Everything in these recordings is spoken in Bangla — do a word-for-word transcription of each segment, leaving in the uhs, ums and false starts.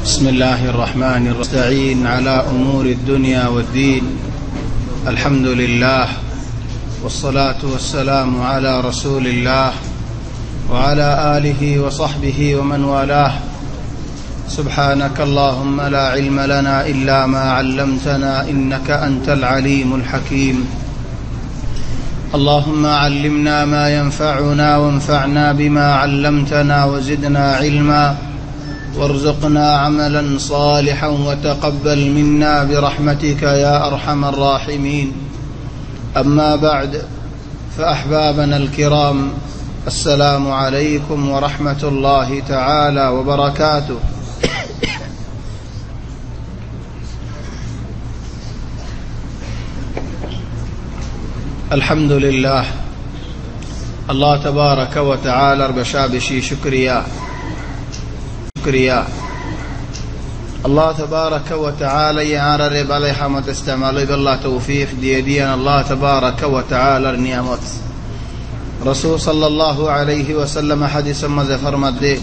بسم الله الرحمن الرحيم. نستعين على أمور الدنيا والدين. الحمد لله والصلاة والسلام على رسول الله وعلى آله وصحبه ومن والاه. سبحانك اللهم لا علم لنا إلا ما علمتنا إنك أنت العليم الحكيم. اللهم علمنا ما ينفعنا وانفعنا بما علمتنا وزدنا علما وارزقنا عملا صالحا وتقبل منا برحمتك يا أرحم الراحمين. أما بعد، فأحبابنا الكرام، السلام عليكم ورحمة الله تعالى وبركاته. الحمد لله الله تبارك وتعالى بشابشي شكريا شكريا الله تبارك وتعالى يعرر بالي حمد استعمال بالله توفيق ديديا الله تبارك وتعالى النعمت. رسول صلى الله عليه وسلم حديث ما فرمد: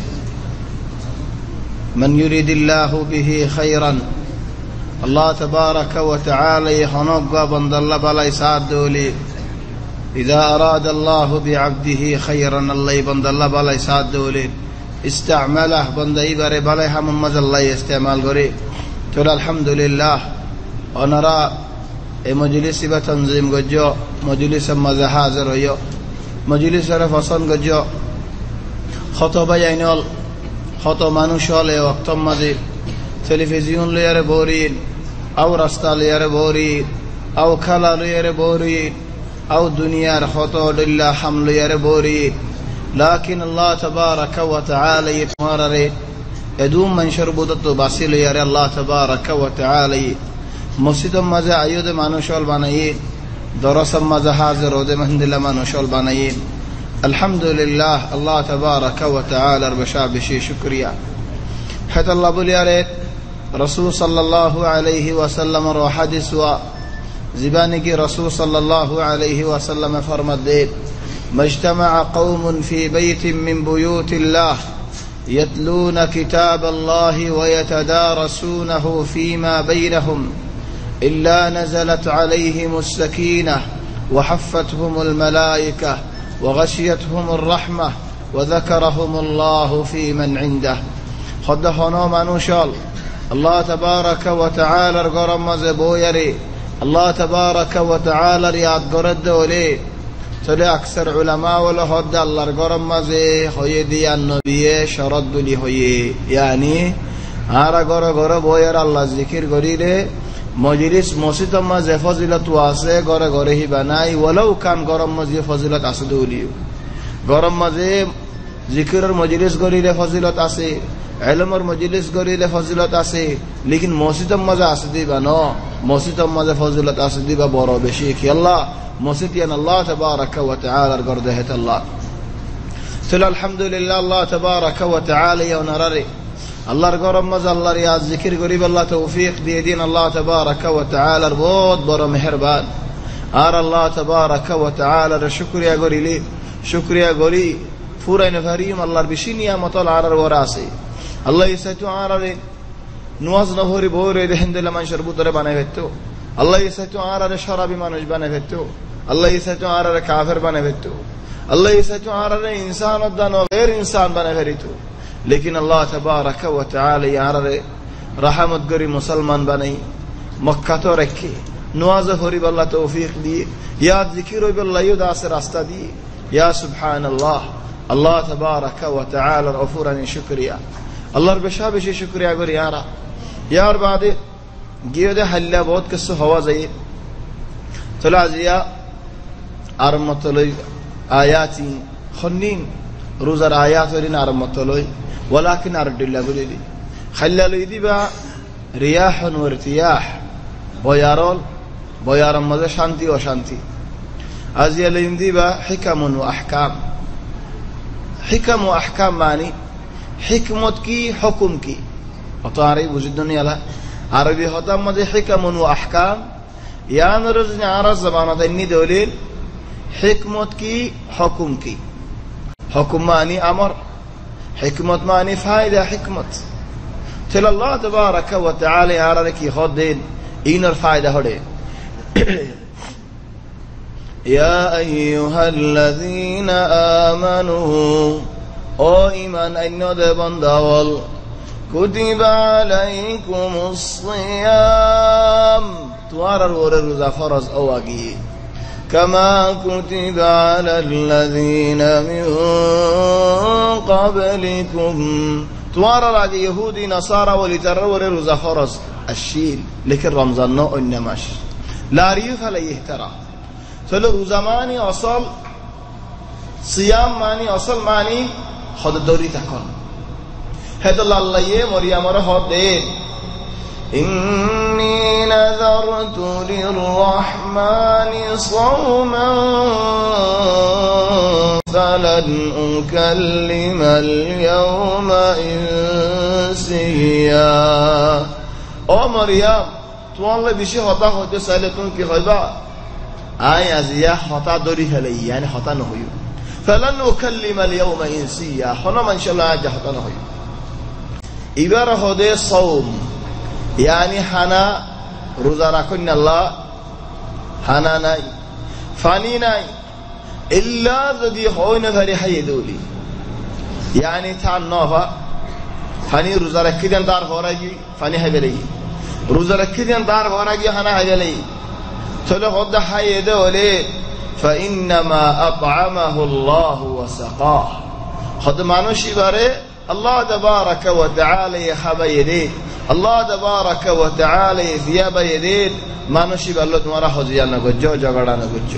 من يريد الله به خيرا الله تبارك وتعالى يخنق بند الله بلا يساعد دولي. إذا أراد الله بعبده خيرا الله بند الله بلا يساعد دولي استعمله بند إبر بلا هم مز الله يستعمل غري. تقول الحمد لله. ونرى مجلس بتنظيم جوجو مجلس مز حاضر يو مجلس رفصل جوجو خطبة ينال خطبة منوشال وقت مزي تلفزيون لير بورين أو رستا لير بورين أو كلا لير بورين أو دنيا خطو لله حمل لير بورين. لكن الله تبارك وتعالى يتمرر يدوم من شربوتو باسيل يا الله تبارك وتعالى مسجد مزا ايود مانوشال بنايين درس مزا حاضر ود مهندل مانوشال بنايين. الحمد لله الله تبارك وتعالى بشابشي شكريا. حتى الله بليارت رسول صلى الله عليه وسلم رو حديث و زبانك رسول صلى الله عليه وسلم فرمد: ما اجتمع قوم في بيت من بيوت الله يتلون كتاب الله ويتدارسونه فيما بينهم إلا نزلت عليهم السكينة وحفتهم الملائكة وغشيتهم الرحمة وذكرهم الله في من عنده. خد هنا منوشال الله تبارك وتعالى رغم زبويري الله تبارك وتعالى رياض قرد ولي. تلي أكثر علماء ولا هاد الله رغم مزه هي دي النبي شرط بلي هي يعني هارا غرا غرا بوير الله ذكر غريله مجلس مسجد مزه فضيلت واسه غرا غرا هي بناي ولو كان غرم مزه فضيلت اسدولي غرم مزه ذكر مجلس غريله فضيلت اسه علم اور مجلس غريله فضيلت اسه लेकिन مسجد مزه اسدي بنا مسجد مزه فضيلت اسدي با بارا بشي कि الله مسجد ان الله تبارك وتعالى غرده الله. تل الحمد لله الله تبارك وتعالى ينرري الله غرم مزه الله رياض ذكر غريب الله توفيق دي دين الله تبارك وتعالى بود بر مهربان ار الله تبارك وتعالى شكر يا غريلي شكر يا غري فورين فريم الله بشينيا مطل عرر وراسي الله يسيتو عرر نواز نهوري بوري دهند لمن شربو تر بناي فتو الله يسيتو عرر شرابي مانوش بناي فتو الله يسيتو عرر كافر بناي فتو الله يسيتو عرر انسان ودان غير انسان بناي فريتو. लेकिन अल्लाह तबारक व तआला यारे रहमत गरी मुसलमान बनाई मक्का तो रखे नवाज होरी अल्लाह तौफीक दिए या जिक्र बिल्लाह युदा से रास्ता दिए. या सुभान अल्लाह अल्लाह तबारक व तआला गफूरन शुक्रिया अल्लाह बेशाबिश शुक्रिया गरी यारा यार बाद गियदे हल्ला बहुत किस हवा जाई तलाजिया अरमतलय आयाती खन्नीन रोजार आयात वरिन अरमतलय ولكن أرد الله قولي خلّلوا يديبا رياح وارتياح بيارول بيارم ماذا شانتي وشانتي أزيال يديبا حكم وأحكام. حكم وأحكام معني حكمت كي حكم كي أطاري وجد الدنيا لا عربي هذا ماذا حكم وأحكام يعني رزني عرض زمانة إني دوليل حكمت كي حكم كي حكم معني أمر حكمت معني فائدة حكمت till Allah tabaraka wa ta'ala arare ki khodin inner fayda hode ya ayyuhalladhina amanu o iman annode bandawal kutiba alaykumus siyam tuarar ore roza faraz awagi كما كتب على الذين من قبلكم توارى راجع يهودي نصارى ولترور روزا فرض الشيل لكن رمضان نو إنماش لا ريف عليه ترى فلو روزا ماني أصل صيام ماني أصل ماني خد دوري تكون هذا الله يه مريم رهود إني نذرت للرحمن صوما فلن أكلم اليوم إنسيا أو مريم توالله بشي خطا خطا سألتون كي خيبا آي أزياء خطا دوري هلي يعني خطا نهيو فلن أكلم اليوم إنسيا خنا ما إن شاء الله عجا خطا نهيو إبارة خده صوم يعني حنا روزا রাখুন আল্লাহ হানা নাই ফানি নাই ইল্লা যদি হয় না ধরে হাইয়ে দৌলি يعني থান নফা ফানি রোজা রাখিদেন তার হরাগি ফানি হাইবে লাগি রোজা রাখিদেন তার হরাগি হানা হাইবে লাগি চলো হদা হাইয়ে দৌলে فانما اطعمه الله وسقاه خد মানুষই বারে আল্লাহ তাবারাকা ওয়া তাআলা হাবাইরে Allah tabaraka wa ta'ala ziyaba yedid manushi ballo tumhara hojiya na gojjo jagada na gojjo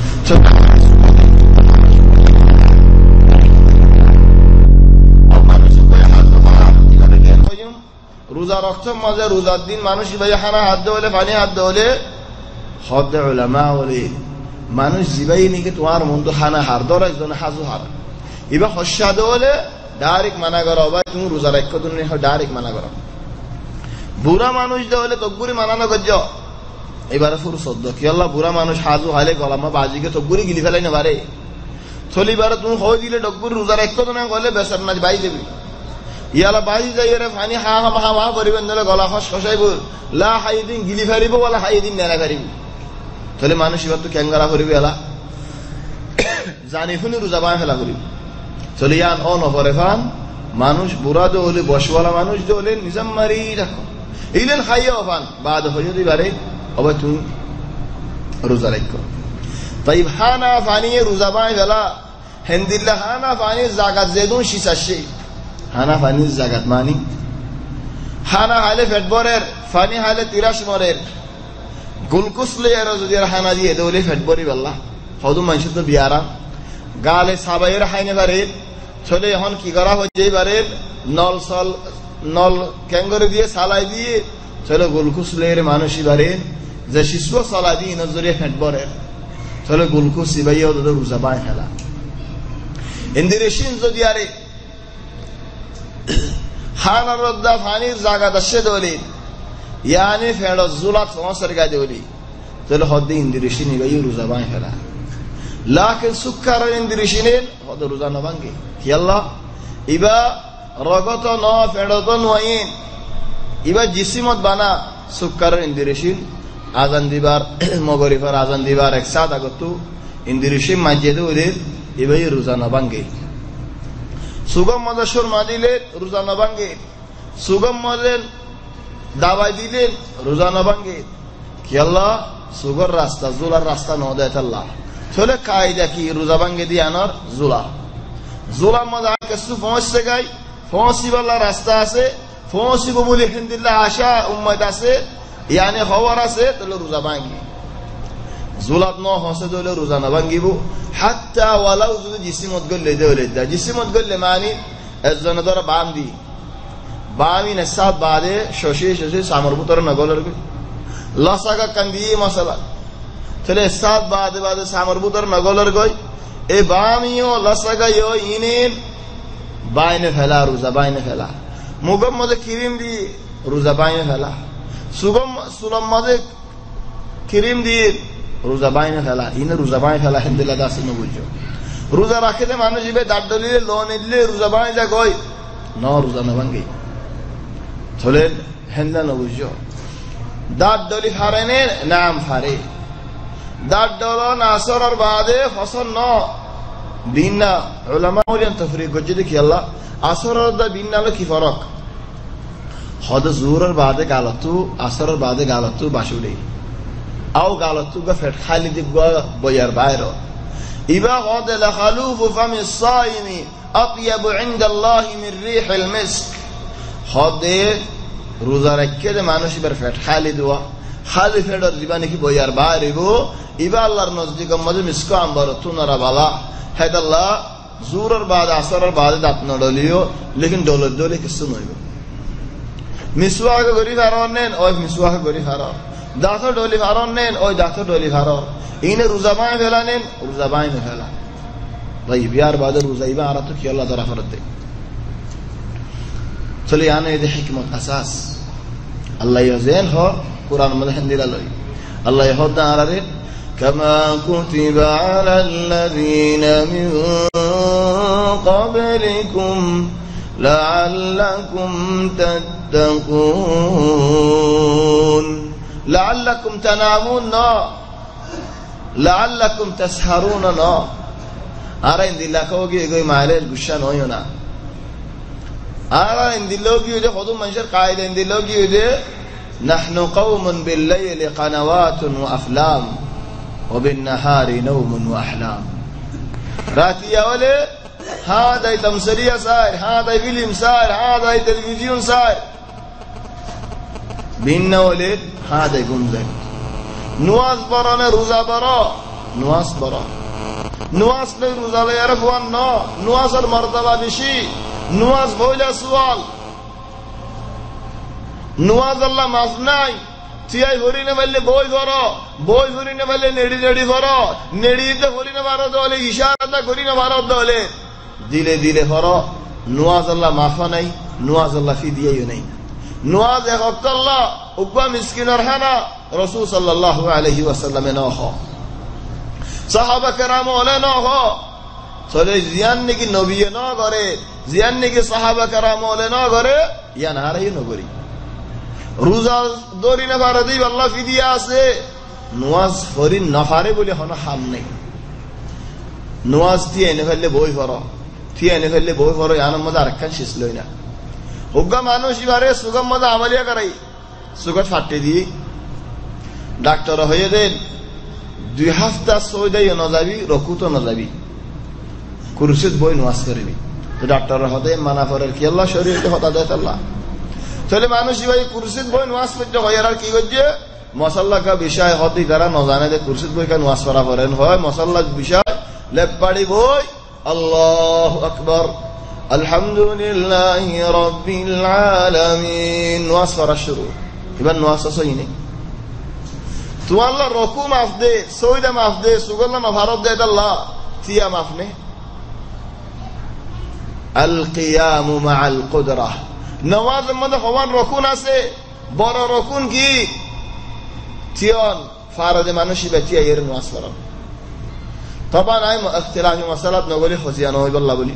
manushi koy hath mara igare gen koyum roza rakto maze rozar din manushi bhai hana hath dole pani hath dole khod ulama wali manush jibai ni ke tumhar mundu hana har dora don hazu har iba khosha dole direct mana karo bhai tum roza rakko dunne direct mana karo বুড়া মানুষ হলে তকবুরি মানানো গজ্জ এবারে ফুরু সদ্দ কি আল্লাহ বুড়া মানুষ হাজু হালে গলামা বাজিকে তকবুরি গিলি ফেলাই না বারে চলিবারে তুমি হই দিলে তকবুরি রোজার এক কথা না গলে বেসার না বাই দেবি ইয়ালা বাজি যাই রে পানি হা হা হা হা করিবেন নলে গলা খস খসাইব লা হাইদিন গিলি ফেরিব ওলা হাইদিন নেরা ফেরিব তাহলে মানুষ এবার তো ক্যাঙ্গারা করিবে এলা জানি শুনি রোজা বাই ফেলা করিব চলে ইয়ান অন করে ফান মানুষ বুড়া দো হলে বসওয়ালা মানুষ দো হলে নিজাম মারি রাখো ইলেন খাইয়া ওফান বাদ হয়ে দিবারে অবা তুমি রোজা রাখো তাই হানা ফানিয়ে রোজা বাই ফেলা হেন্দিল্লা হানা ফানির জাগাত জেদুন শিসাশে হানা ফানির জাগাত মানি হানা হালে ফেটবরের ফানি হালে তিরাশ মরের গুলকুস লেয়ার যদি হানা দিয়ে দৌলে ফেটবরি বললা হদু মানুষ তো বিয়ারা গালে সাবাইয়ের হাইনে বারে চলে এখন কি করা হচ্ছে এবারে নল সল নল ক্যাঙ্গরে দিয়ে সালাই দিয়ে চলো গুলকুস লেয়ার মানুষ এবারে যে শিশু সালা দিয়ে নজরে ফেটবরের চলো গুলকুস ইবাইয়া ওদের রোজা বাই ফেলা ইন্দিরেশিন যদি আরে হানা রদ্দা ফানির জায়গা দশে দলি ইয়ানি ফেড় জুলাত সমসর গায় দলি চলো হদ্দি ইন্দিরেশিন ইবাইয়া রোজা বাই ফেলা লাকিন সুক্কার ইন্দিরেশিনের হদ রোজা না ভাঙ্গে কি আল্লাহ ইবা রগত ন ফেড়ত নয়িন ইবা জিসিমত বানা সুক্কার ইন্দিরেশিন আজান দিবার মগরিফার আজান দিবার একসাথ আগতু ইন্দিরেশিন মাঝে ওদের এবাই রোজা না ভাঙ্গে সুগম মজা সুরমা দিলে রোজা না ভাঙ্গে সুগম মজের দাবাই দিলে রোজা না ভাঙ্গে কি আল্লাহ সুগর রাস্তা জুলার রাস্তা ন দেয় আল্লাহ চলে কায়দা কি রোজা ভাঙ্গে দিয়ে আনার জুলা জুলা মজা কিছু পৌঁছতে গাই পৌঁছিবাল্লা রাস্তা আছে পৌঁছিব বলে হিন্দিল্লা আশা উম্মত আছে ইয়ানি খবর আছে তাহলে রোজা ভাঙ্গি জুলাত ন হসে দলে রোজা না ভাঙ্গিব হাত্তা ওয়ালাউ যদি জিসিমত গলে দেলে দা জিসিমত গলে মানে একজন ধর বাম দি বামি নসাব বাদে শশী শশী সামর পুতর নগলর লসাগা কান্দি মশলা তাহলে সাত বাদে বাদে সামর পুতর নগলর গই এ বামিও লসাগা ইও ইনিন বাইনে ফেলা রোজা বাইনে ফেলা মুগম মধ্যে ক্রিম দি রোজা বাইনে ফেলা সুগম সুলম মধ্যে ক্রিম দি রোজা বাইনে ফেলা ইনে রোজা বাইনে ফেলা হিন্দিলা দাসে ন বুঝো রোজা রাখলে মানুষ ইবে দাঁত দলিলে লোন দিলে রোজা বাইনে যা গই ন রোজা না ভাঙ্গি থলেন হেন্দা নবুঝো দাঁত ডলি ফারেনে নাম ফারে দাঁত ডলন আসরের বাদে ফসল ন বিন্না উলামা বলেন তফরিক করছে দেখি আল্লাহ আসরের দা বিন্নালো কি ফরক হদ জুরের বাদে গালতু আসরের বাদে গালতু বাসুড়ি আও গালতু গা ফেট খালি দিব বয়ার বাইরে ইবা হদ লাখালুফু ফামি সাইমি আতিয়াবু ইনদাল্লাহি মির রিহিল মিস্ক হদে রোজা রাখে যে মানুষ এবার ফেট খালি দেওয়া খালি ফেটর দিবা নাকি বইয়ার বাইরে গো ইবা আল্লাহর নজদিক মধ্যে মিসকো আম্বার তুনারা বালা হেদাল্লাহ জুরের বাদ আসরের বাদে দাঁত ন ডলিও লেকিন ডলর ডলে কিছু নইব মিসওয়াক গরি ফারন নেন ওই মিসওয়াক গরি ফারন দাঁত ডলি ফারন নেন ওই দাঁত ডলি ফারন ইনে রোজা বাই ফেলা নেন রোজা বাই না ফেলা ভাই বিয়ার বাদে রোজা ইবা আর তো কি আল্লাহ তাআলা ফরত দেয় চলে আনে এই হিকমত আসাস আল্লাহ ইয়াজেন হ কুরআন মধ্যে হিন্দিলা লই আল্লাহ ইহদা আলারে কামা কুতিবা আলাল্লাযিনা মিন ক্বাবলিকুম লাআল্লাকুম তাত্তাকুন লাআল্লাকুম তানামুন না লাআল্লাকুম তাসহারুন না আর ইন্দিলা কোগি এগোই মাইলের গুশা নয় না আর ইন্দিলোগি যে কত মানুষের কায়দা ইন্দিলোগি যে নাহনু কওমুন বিল লাইলি কানাওয়াতুন ওয়া আফলাম ওয়া বিন নাহারি নাওমুন ওয়া আহলাম রাতিয়া ওলে হাদাই তামসিলিয়া সাইর হাদাই ফিল্ম সাইর হাদাই টেলিভিশন সাইর বিন্না ওলে হাদাই গুমজাই নুয়াজ বরনে রোজা বর নুয়াজ বর নুয়াজ নে রোজা লে আরফওয়ান ন নুয়াজের মর্তবা বেশি নুয়াজ বইলা সুয়াল নুয়াজ আল্লাহ মাফ নাই তিয়াই হরিনে বললে বই করো বই হরিনে বললে নেড়ি নেড়ি করো নেড়িতে হরিনে মারো দলে ইশারাটা করিনে মারো দলে দিলে দিলে করো নুয়াজ আল্লাহ মাফ নাই নুয়াজ আল্লাহ ফিদিয়াই নাই নুয়াজ এক আল্লাহ উকবা মিসকিনের হানা রাসূল সাল্লাল্লাহু আলাইহি ওয়াসাল্লামে ন হ সাহাবা কেরাম ওলে ন হ চলে জিয়ান নাকি নবী ন করে জিয়ান নাকি সাহাবা কেরাম ওলে ন করে ইয়ান হারাই ন করি রোজা দরি না পারে দিই আল্লাহ ফিদিয়া আছে নুয়াজ ফরিন নফারে বলে হন হাম নেই নুয়াজ দিয়ে এনে ফেললে বই ফরো দিয়ে এনে ফেললে বই ফরো ইয়ানোর মধ্যে আরেকখান শেষ লই না হুগা মানুষ এবারে সুগম মধ্যে আমালিয়া করাই সুগত ফাটে দিয়ে ডাক্তার হয়ে দেন দুই হাফতা সই দেয় ন যাবি রকুত ন যাবি কুরসিত বই নুয়াজ করবি তো ডাক্তার হতে মানা করার কি আল্লাহ শরীরকে হতা দেয় আল্লাহ তাহলে মানুষ ভাই কুরসিত বই নুয়াজ করতে হয় আর কি করছে মশাল্লা কা বিষয় হতে যারা ন জানে যে কুরসিত বই কা নুয়াজ করা করেন হয় মশাল্লা বিষয় লেপাড়ি বই আল্লাহু আকবার আলহামদুলিল্লাহি রাব্বিল আলামিন নুয়াজ করা শুরু এবার নুয়াজ সই নেই তো আল্লাহ রকু মাফ দে সইদা মাফ দে সুগল্লা মাফ হারত দে আল্লাহ তিয়া মাফ নে আল কিয়ামু মাআল কুদরাহ নওয়াজের মধ্যে হওয়ার রকুন আছে বড় রকুন কি তিয়ন ফারদে মানুষই বেতিয়া এর নামাজ পড়া তবে নাই ইখতিলাফি মাসালাত নগলি খজিয়া নয় বল্লা বলি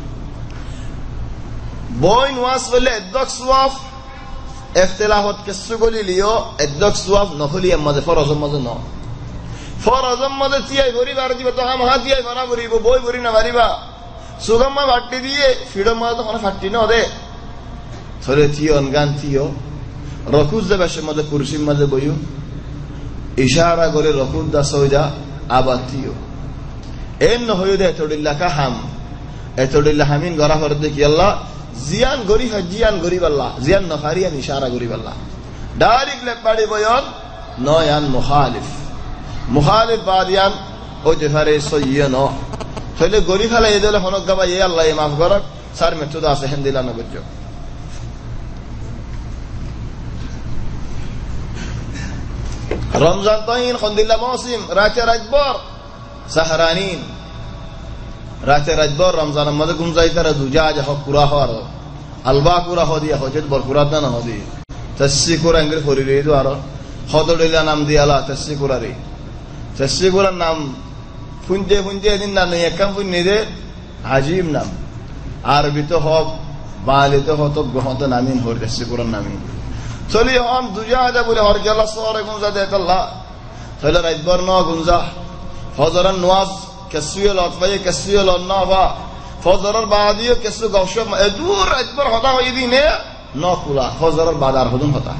বই নামাজ পড়লে এদক সওয়াব ইখতিলাফত কিছু গলি লিও এদক সওয়াব নফলি মধ্যে ফরজের মধ্যে ন ফরজের মধ্যে তিয়াই ভরি বার দিবা তো হাম হাতিয়াই ভরা ভরিব বই ভরি না মারিবা সুগম্মা বাটি দিয়ে ফিডম মধ্যে তখন ফাটি না দে থরে তিয়ন গান তিয় রকুজ দে বেশ মধ্যে কুরসির মধ্যে বইও ইশারা করে রকুজ দা সইদা আবার তিয় এন হইও দে এতডিল্লা কা হাম এতডিল্লা হামিন গরা করে দেখি আল্লাহ জিয়ান গরি জিয়ান গরিব আল্লাহ জিয়ান নফারিয়ান ইশারা গরিব আল্লাহ ডাইরেক্ট লেপাড়ি বয়ন নয়ান মুখালিফ মুখালিফ বাদিয়ান ওই দেফারে সইয় ন তাহলে গরি ফেলা এ দিলে হনক গাবা এ আল্লাহ এ মাফ করক সার মেথুদা আছে হেন্দিলা নগর্য রমজান তাইন খন্দিল্লা মৌসিম রাতে রাজবর সাহরানিন রাতে রাজবর রমজানের মধ্যে ঘুম যাই তারা দুজা আজ হক পুরা হওয়ার আলবা পুরা হদিয়া হজেত বর পুরা না হদি তসি কুরা ইংরে করি রে তো আর হদড়িলা নাম দিয়ালা তসি কুরা রে তসি কুরার নাম ফুনতে ফুনতে দিন না নেই একম ফুন দে আজিম নাম আরবি তো হক বালিতে হতো গ্রহত নামিন হরছে কোরআন নামিন চলি হন দুজা আদা বলে হর গেলা সরে গুঞ্জা দেত আল্লাহ তাহলে রাতভর ন গুঞ্জা ফজরের নওয়াজ কেসুয়ে লত ভাই কেসুয়ে লত না বা ফজরের বাদিও কেসু গৌসব এদুর রাতভর হতা হই দিনে ন কুলা ফজরের বাদ আর হদুন হতা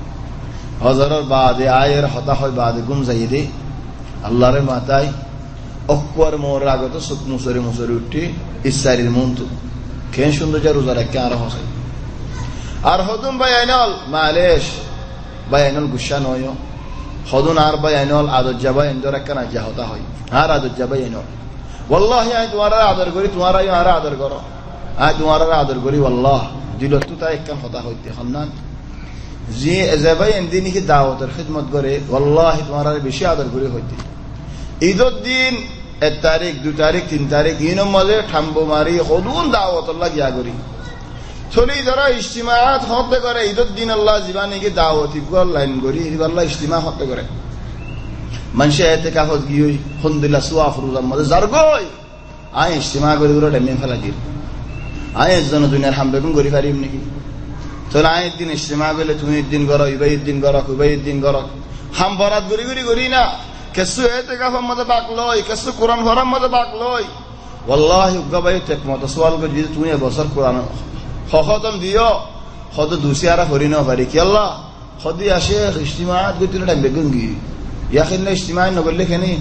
ফজরের বাদে আয়ের হতা হয় বাদে গুঞ্জাই দে আল্লাহর মাতায় অক্কর মোর আগত সুত মুসরি মুসরি উঠি ইসারির মন্তু কেন সুন্দর যা রোজা রাখে আর হসাই আর হদুন ভাই আইনল মালেশ ভাই আইনল গুসা নয় হদুন আর ভাই আইনল আদর যাবা ইন্দর একটা না যা হতা হয় আর আদর যাবা আইনল ওয়াল্লাহি আই তোমার আদর করি তোমার আই আর আদর করো আই তোমার আদর করি ওয়াল্লাহ দিল তো তাই একখান হতা হইতে হন্নান জি যাবাই এদিনই কি দাওয়াতের খিদমত করে ওয়াল্লাহি তোমার আর বেশি আদর করি হইতে ঈদের দিন এক তারিখ দুই তারিখ তিন তারিখ ইন মজে ঠাম্বো মারি হদুন দাওয়াত আল্লাহ গিয়া করি চলি যারা ইজতিমাআত হতে করে ঈদের দিন আল্লাহ জীবানে কি দাওয়াত ইকুয়াল লাইন করি আল্লাহ ইজতিমা হতে করে মানুষে এতেকাফত গিয়ে হন্দিল্লা সুয়া ফরুজার মধ্যে জারগই আয় ইজতিমা করে করে ডেমে ফেলা দিল আয় একজন দুনিয়ার হাম বেগুন করি পারিম নাকি চলে আয় দিন ইজতিমা করলে তুমি দিন করো ইবাই দিন করো ইবাই দিন করো হাম বরাত গড়ি গড়ি করি না কেসু এতেকাফের মধ্যে বাক লই কেসু কোরআন ভরার মধ্যে বাক লই ওয়াল্লাহি উগবাই তেক মত সওয়াল করে যদি তুমি বছর কোরআন খতম দিও খদ দুসিয়ারা করি না পারি কি আল্লাহ খদি আসে ইজতিমাআত গতি না বেগুন গি ইয়াখিন ইজতিমা ন করলে কেনি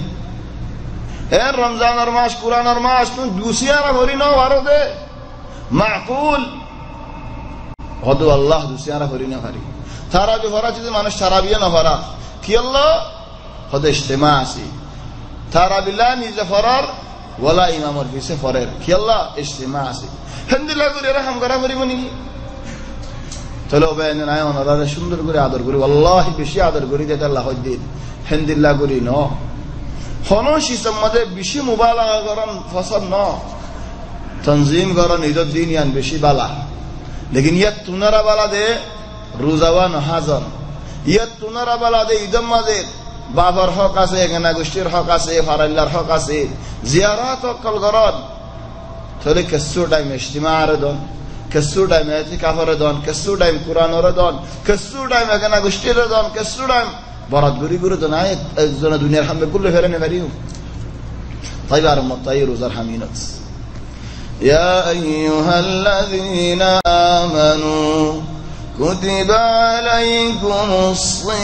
এ রমজানের মাস কোরআনের মাস তুমি দুসিয়ারা করি না পারো দে মাকুল খদ আল্লাহ দুসিয়ারা করি না পারি তারা যে ভরা যদি মানুষ তারাবিয়া না ভরা কি আল্লাহ খদ ইজতিমা আসি তারাবিলা নিজে ফরার ওয়ালা ইমামর পিছে ফরের কি আল্লাহ ইজতিমা আসি হেন্দিলা করে রাহাম করা করিব নি চলো বেন নাই ওনারা সুন্দর করে আদর করি আল্লাহি বেশি আদর করি দেতা আল্লাহ দিন হেন্দিল্লা করি ন হনসি সম্মদে বেশি মুবালাগা করন ফসল ন তনজিম করন ঈদের দিন ইয়ান বেশি বালা লেকিন ইয়াত তুনারা বালা দে রোজাওয়া নহাজন ইয়াত তুনারা বালা দে ঈদের মাঝে বাবার হক আছে এখানে গোষ্ঠীর হক আছে ফারাইল্লার হক আছে জিয়ারাত অকল করন তাহলে কেসু টাইম ইজতিমা আর দন কেসু টাইম ইতিকাফের দন কেসু টাইম কোরআনের দন কেসু টাইম এখানে গোষ্ঠীর দন কেসু টাইম বরাত গুরি গুরি দন আয় একজন দুনিয়ার হামে কুল্লে ফেরে নে পারিও তাই আর মতাই রোজার হামিনত ইয়া আইয়ুহাল্লাযীনা আমানু কুতিবা আলাইকুমুস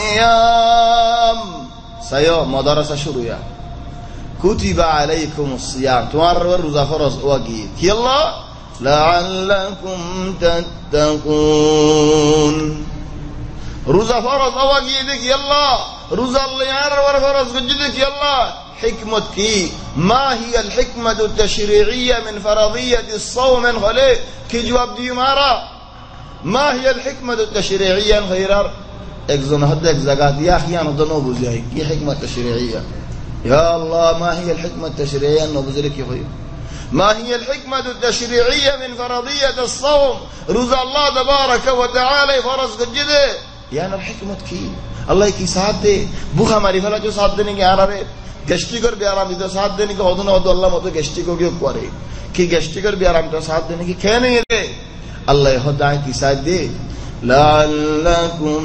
সিয়াম সায়ো মাদ্রাসা শুরু ইয়া কুতিবা আলাইকুমুস সিয়াম তোমার রোজা ফরজ ওয়াকি কি আল্লাহ লাআল্লাকুম তাত্তাকুন রোজা ফরজ ওয়াকি দেখি আল্লাহ রোজা আল্লাহ আর ফরজ গজি দেখি আল্লাহ হিকমত কি মা হিয়া আল হিকমাতু তাশরীঈয়া মিন ফরদিয়াতি الصوم হলে কি জবাব দিও মারা মা হিয়া আল হিকমাতু তাশরীঈয়া গায়রার একজন হতে এক জায়গা দিয়া খিয়ানো দনো বুঝাই কি হিকমত তাশরীঈয়া يا الله ما هي الحكمة التشريعية نبذل كيف هي ما هي الحكمة التشريعية من فرضية الصوم رضا الله تبارك وتعالى فرض جده يعني الحكمة كي الله की साथ दे भूखा मारी फला जो साथ देने के आ रहे गेस्टी कर भी आराम दे साथ देने के होदन होदो अल्लाह मत गेस्टी को क्यों करे कि गेस्टी कर भी आराम दे साथ देने की क्या नहीं है अल्लाह खुदा की साथ दे लअल्लकुम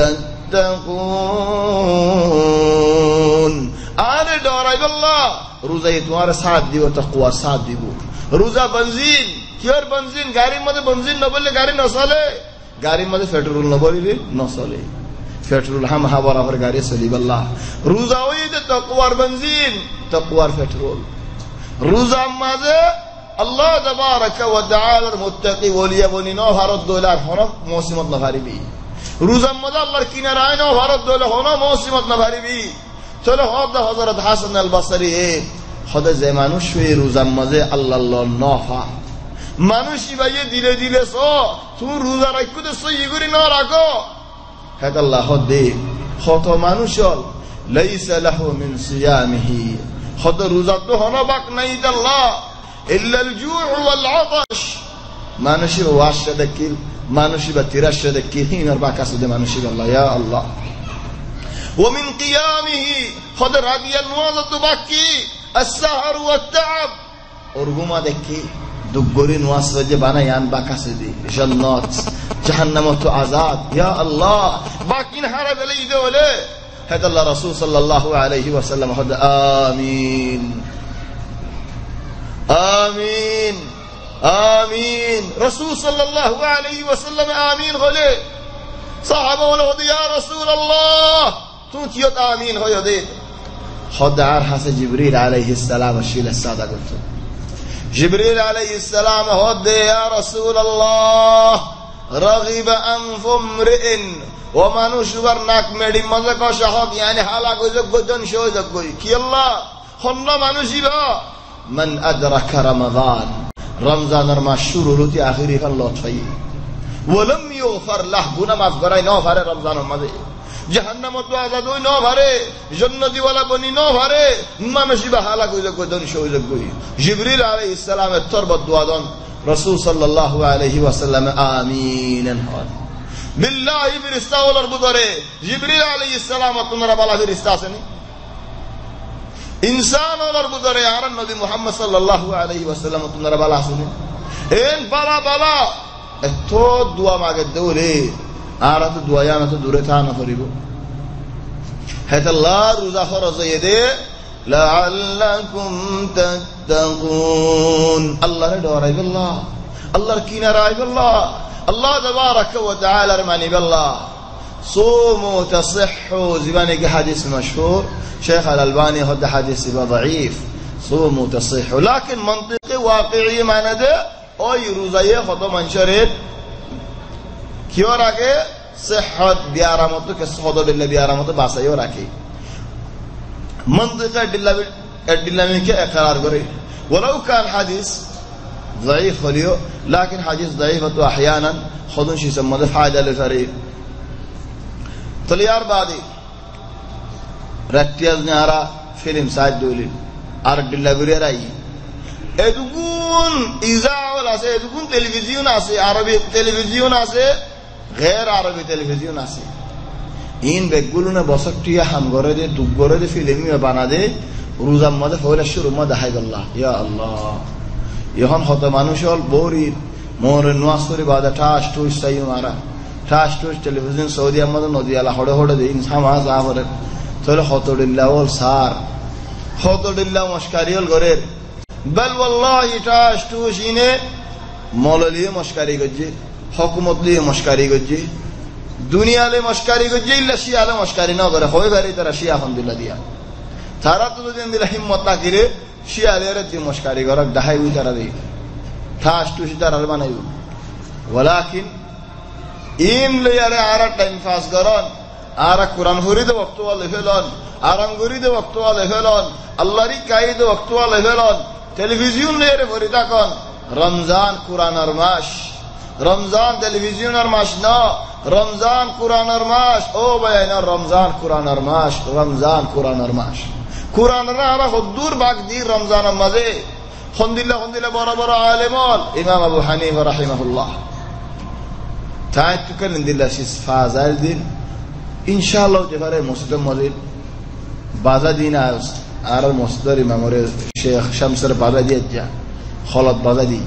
तत्तकून আরে ডরাইব আল্লাহ রোজাই তোমার সাথ দিব তাকওয়া সাথ দিব রোজা বেনজিন কির বেনজিন গাড়ির মধ্যে বেনজিন না বললে গাড়ি না চলে গাড়ির মধ্যে পেট্রোল না বললে না চলে পেট্রোল হাম হা বরাবর গাড়ি চলিব আল্লাহ রোজা ওই যে তাকওয়ার বেনজিন তাকওয়ার পেট্রোল রোজা মাঝে আল্লাহ তাবারাকা ওয়া তাআলার মুত্তাকি ওলিয়া বনিনো ভারত দৌলার হন মৌসুমত না পারিবি রোজা মাঝে আল্লাহর কিনারায় না ভারত দৌলা হন মৌসুমত না পারিবি চলো হদ হযরত হাসান আল বসরি এ হদে যে মানুষ এই রোজার মাঝে আল্লাহ নফা মানুষ ভাইয়ে দিলে দিলে সো তুমি রোজা রাখো তো সই করি না রাখো হ্যাঁ আল্লাহ দে কত মানুষ লাইসা লাহু মিন সিয়ামিহি হদ রোজা তো হনো বাক নাই আল্লাহ ইল্লা আল জুউ ওয়াল আতাশ মানুষের ওয়াশা দেখিল মানুষই বা তিরাশা দেখিল হিনার বাক আছে মানুষই আল্লাহ ইয়া আল্লাহ ومن قيامه خضر هذه النوازة باكي السهر والتعب ارغما دكي দুগরি নোয়াসরে যে বানাই আনবা কাছে দি জান্নাত জাহান্নামত আযাব ইয়া আল্লাহ বাকিন হারা বেলে ইদে হলে হেদ আল্লাহ রাসূল সাল্লাল্লাহু আলাইহি ওয়াসাল্লাম হদ আমিন আমিন আমিন রাসূল সাল্লাল্লাহু আলাইহি ওয়াসাল্লাম আমিন হলে সাহাবা বলে হদ ইয়া রাসূলুল্লাহ তুই কিয়ত আমিন হয়ে দে হদ আর হাসে জিবরিল আলাইহিস সালাম শিলা সাদা করতে জিবরিল আলাইহিস সালাম হদ ইয়া রাসূলুল্লাহ রাগিবা আনফুম রিন ও মানুষ উবার নাক মেডি মজা কষা হোক ইয়ানি হালা কইজক গজন সহযোগ কই কি আল্লাহ হন্ন মানুষইবা মান আদরাকা রমাদান রমজানের মাস শুরু হতে আখিরি ফাল লতফাই ওয়ালাম ইউফার লাহ গুনাহ মাফ করাই ন পারে রমজানের মাঝে জাহান্নামত আযাব হই ন পারে জান্নাতি ওয়ালা বনি ন পারে মানুষইবা হালা কইজক গজন সহযোগ কই জিবরিল আলাইহিস সালামের তরবত দোয়া দন রাসূল সাল্লাল্লাহু আলাইহি ওয়াসাল্লাম আমিন হন বিল্লাহি ফিরিস্তা ওলার বুদরে জিবরিল আলাইহিস সালাম তোমরা বালা ফিরিস্তা আছেনি ইনসান ওলার বুদরে আর নবী মুহাম্মদ সাল্লাল্লাহু আলাইহি ওয়াসাল্লাম তোমরা বালা আছেনি এন বালা বালা এত দোয়া মাগে দৌরে আর তো দোয়া না তো দূরে থা না করিব হেত আল্লাহ রোজা ফরজ দে লাআল্লাকুম তাত্তাকুন আল্লাহর ডরাইবেল্লাহ আল্লাহর কিনারা আইবেল্লাহ আল্লাহ তাবারাকা ওয়া তাআলার মানিবেল্লাহ সুমু তাসিহু জীবনে কি হাদিস মশহুর শেখ আল আলবানী হদ হাদিস বা ضعيف সুমু তাসিহু লাকিন মন্তিকি ওয়াকিঈ মানে দে ওই রোজায়ে কত মানুষের কিও রাখে সিহহত বিয়ারামত কে সদবিল্লাহ বিয়ারামত বাসাইও রাখে منطقة الدلامي كإقرار قري ولو كان حديث ضعيف خليه لكن حديث ضعيفة أحيانا خذون شيء سمى فائدة للفريق طليار بعدي رتياز نارا فيلم ساعد دولي أرد الدلامي رأي ادقون إذاعة ولا سي ادقون تلفزيون آسي عربي تلفزيون آسي غير عربي تلفزيون آسي این বেগুলুনে বসকটিয়া হাম করে দে দুগ করে দে ফিল্মি বানা দে রোজার মধ্যে হইলা শুরু মধ্যে হাই আল্লাহ ইয়া আল্লাহ এখন হত মানুষ হল বৌরি মোর নোয়াসরি বাদা ঠাস টুস চাই মারা ঠাস টুস টেলিভিশন সৌদি আহমদ নদী আলা হড়ে হড়ে দে ইনসামা যাবরে তাহলে হতডিল্লাহ ওল সার হতডিল্লাহ মস্কারি হল ঘরে বল ওয়াল্লাহি ঠাস টুস ইনে মৌললিয়ে মস্কারি গজ্জি হুকুমত লিয়ে মস্কারি গজ্জি দুনিয়ালে মস্কারি গজ্জি ইল্লা শিয়ালে মস্কারি না করে হয় ভারি তারা শিয়া আলহামদুলিল্লাহ দিয়া তারা তো যদি দিলা হিম্মত না করে শিয়ালে রে দি মস্কারি গরক দাহাই উই তারা দেই ঠাস টুস তারা বানাইব ওয়ালাকিন ইন লিয়ারে আরা টাইম পাস করন আরা কুরআন হরিদে ওয়াক্ত ওয়ালে ফেলন আরাম গরিদে ওয়াক্ত ওয়ালে ফেলন আল্লাহরি কাইদে ওয়াক্ত ওয়ালে ফেলন টেলিভিশন লিয়ারে ভরিতা কোন রমজান কুরআনের মাস রমজান টেলিভিশনের মাস না রমজান কুরআনের মাস ও ভাইনা রমজান কুরআনের মাস রমজান কুরআনের মাস কুরআনরা আমরা হুদুর বাগ দি রমজানের মাঝে খন্দিল্লাহ খন্দিল্লাহ বড় বড় আলেমল ইমাম আবু হানিফা রাহিমাহুল্লাহ তাই তুকেন দিল্লাহ শিস ফাজাইল দিন ইনশাআল্লাহ যেবারে মসজিদের মাঝে বাজা দিন আর মসজিদের ইমামরে শেখ শামসের বাজা দিয়ে যা খলত বাজা দি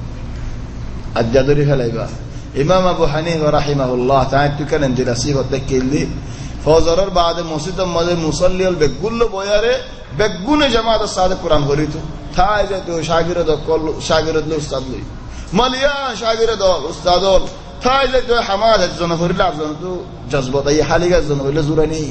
আজ্জাদরি ফেলাইবা ইমাম আবু হানিফা রাহিমাহুল্লাহ তাই তুকেন দিল্লাহ সিবত কেলি ফজরের বাদে মসজিদের মাঝে মুসল্লিল বেগুল্লো বয়ারে বেগুনে জামাত সাদে কোরআন করিত তাই যে তো শাগিরদ কল শাগিরদ উস্তাদ লই মালিয়া শাগিরদ উস্তাদ তাই যে তো হামাদ একজন করিলা একজন তো জজবত এই হালিগা একজন হইলে জুরানি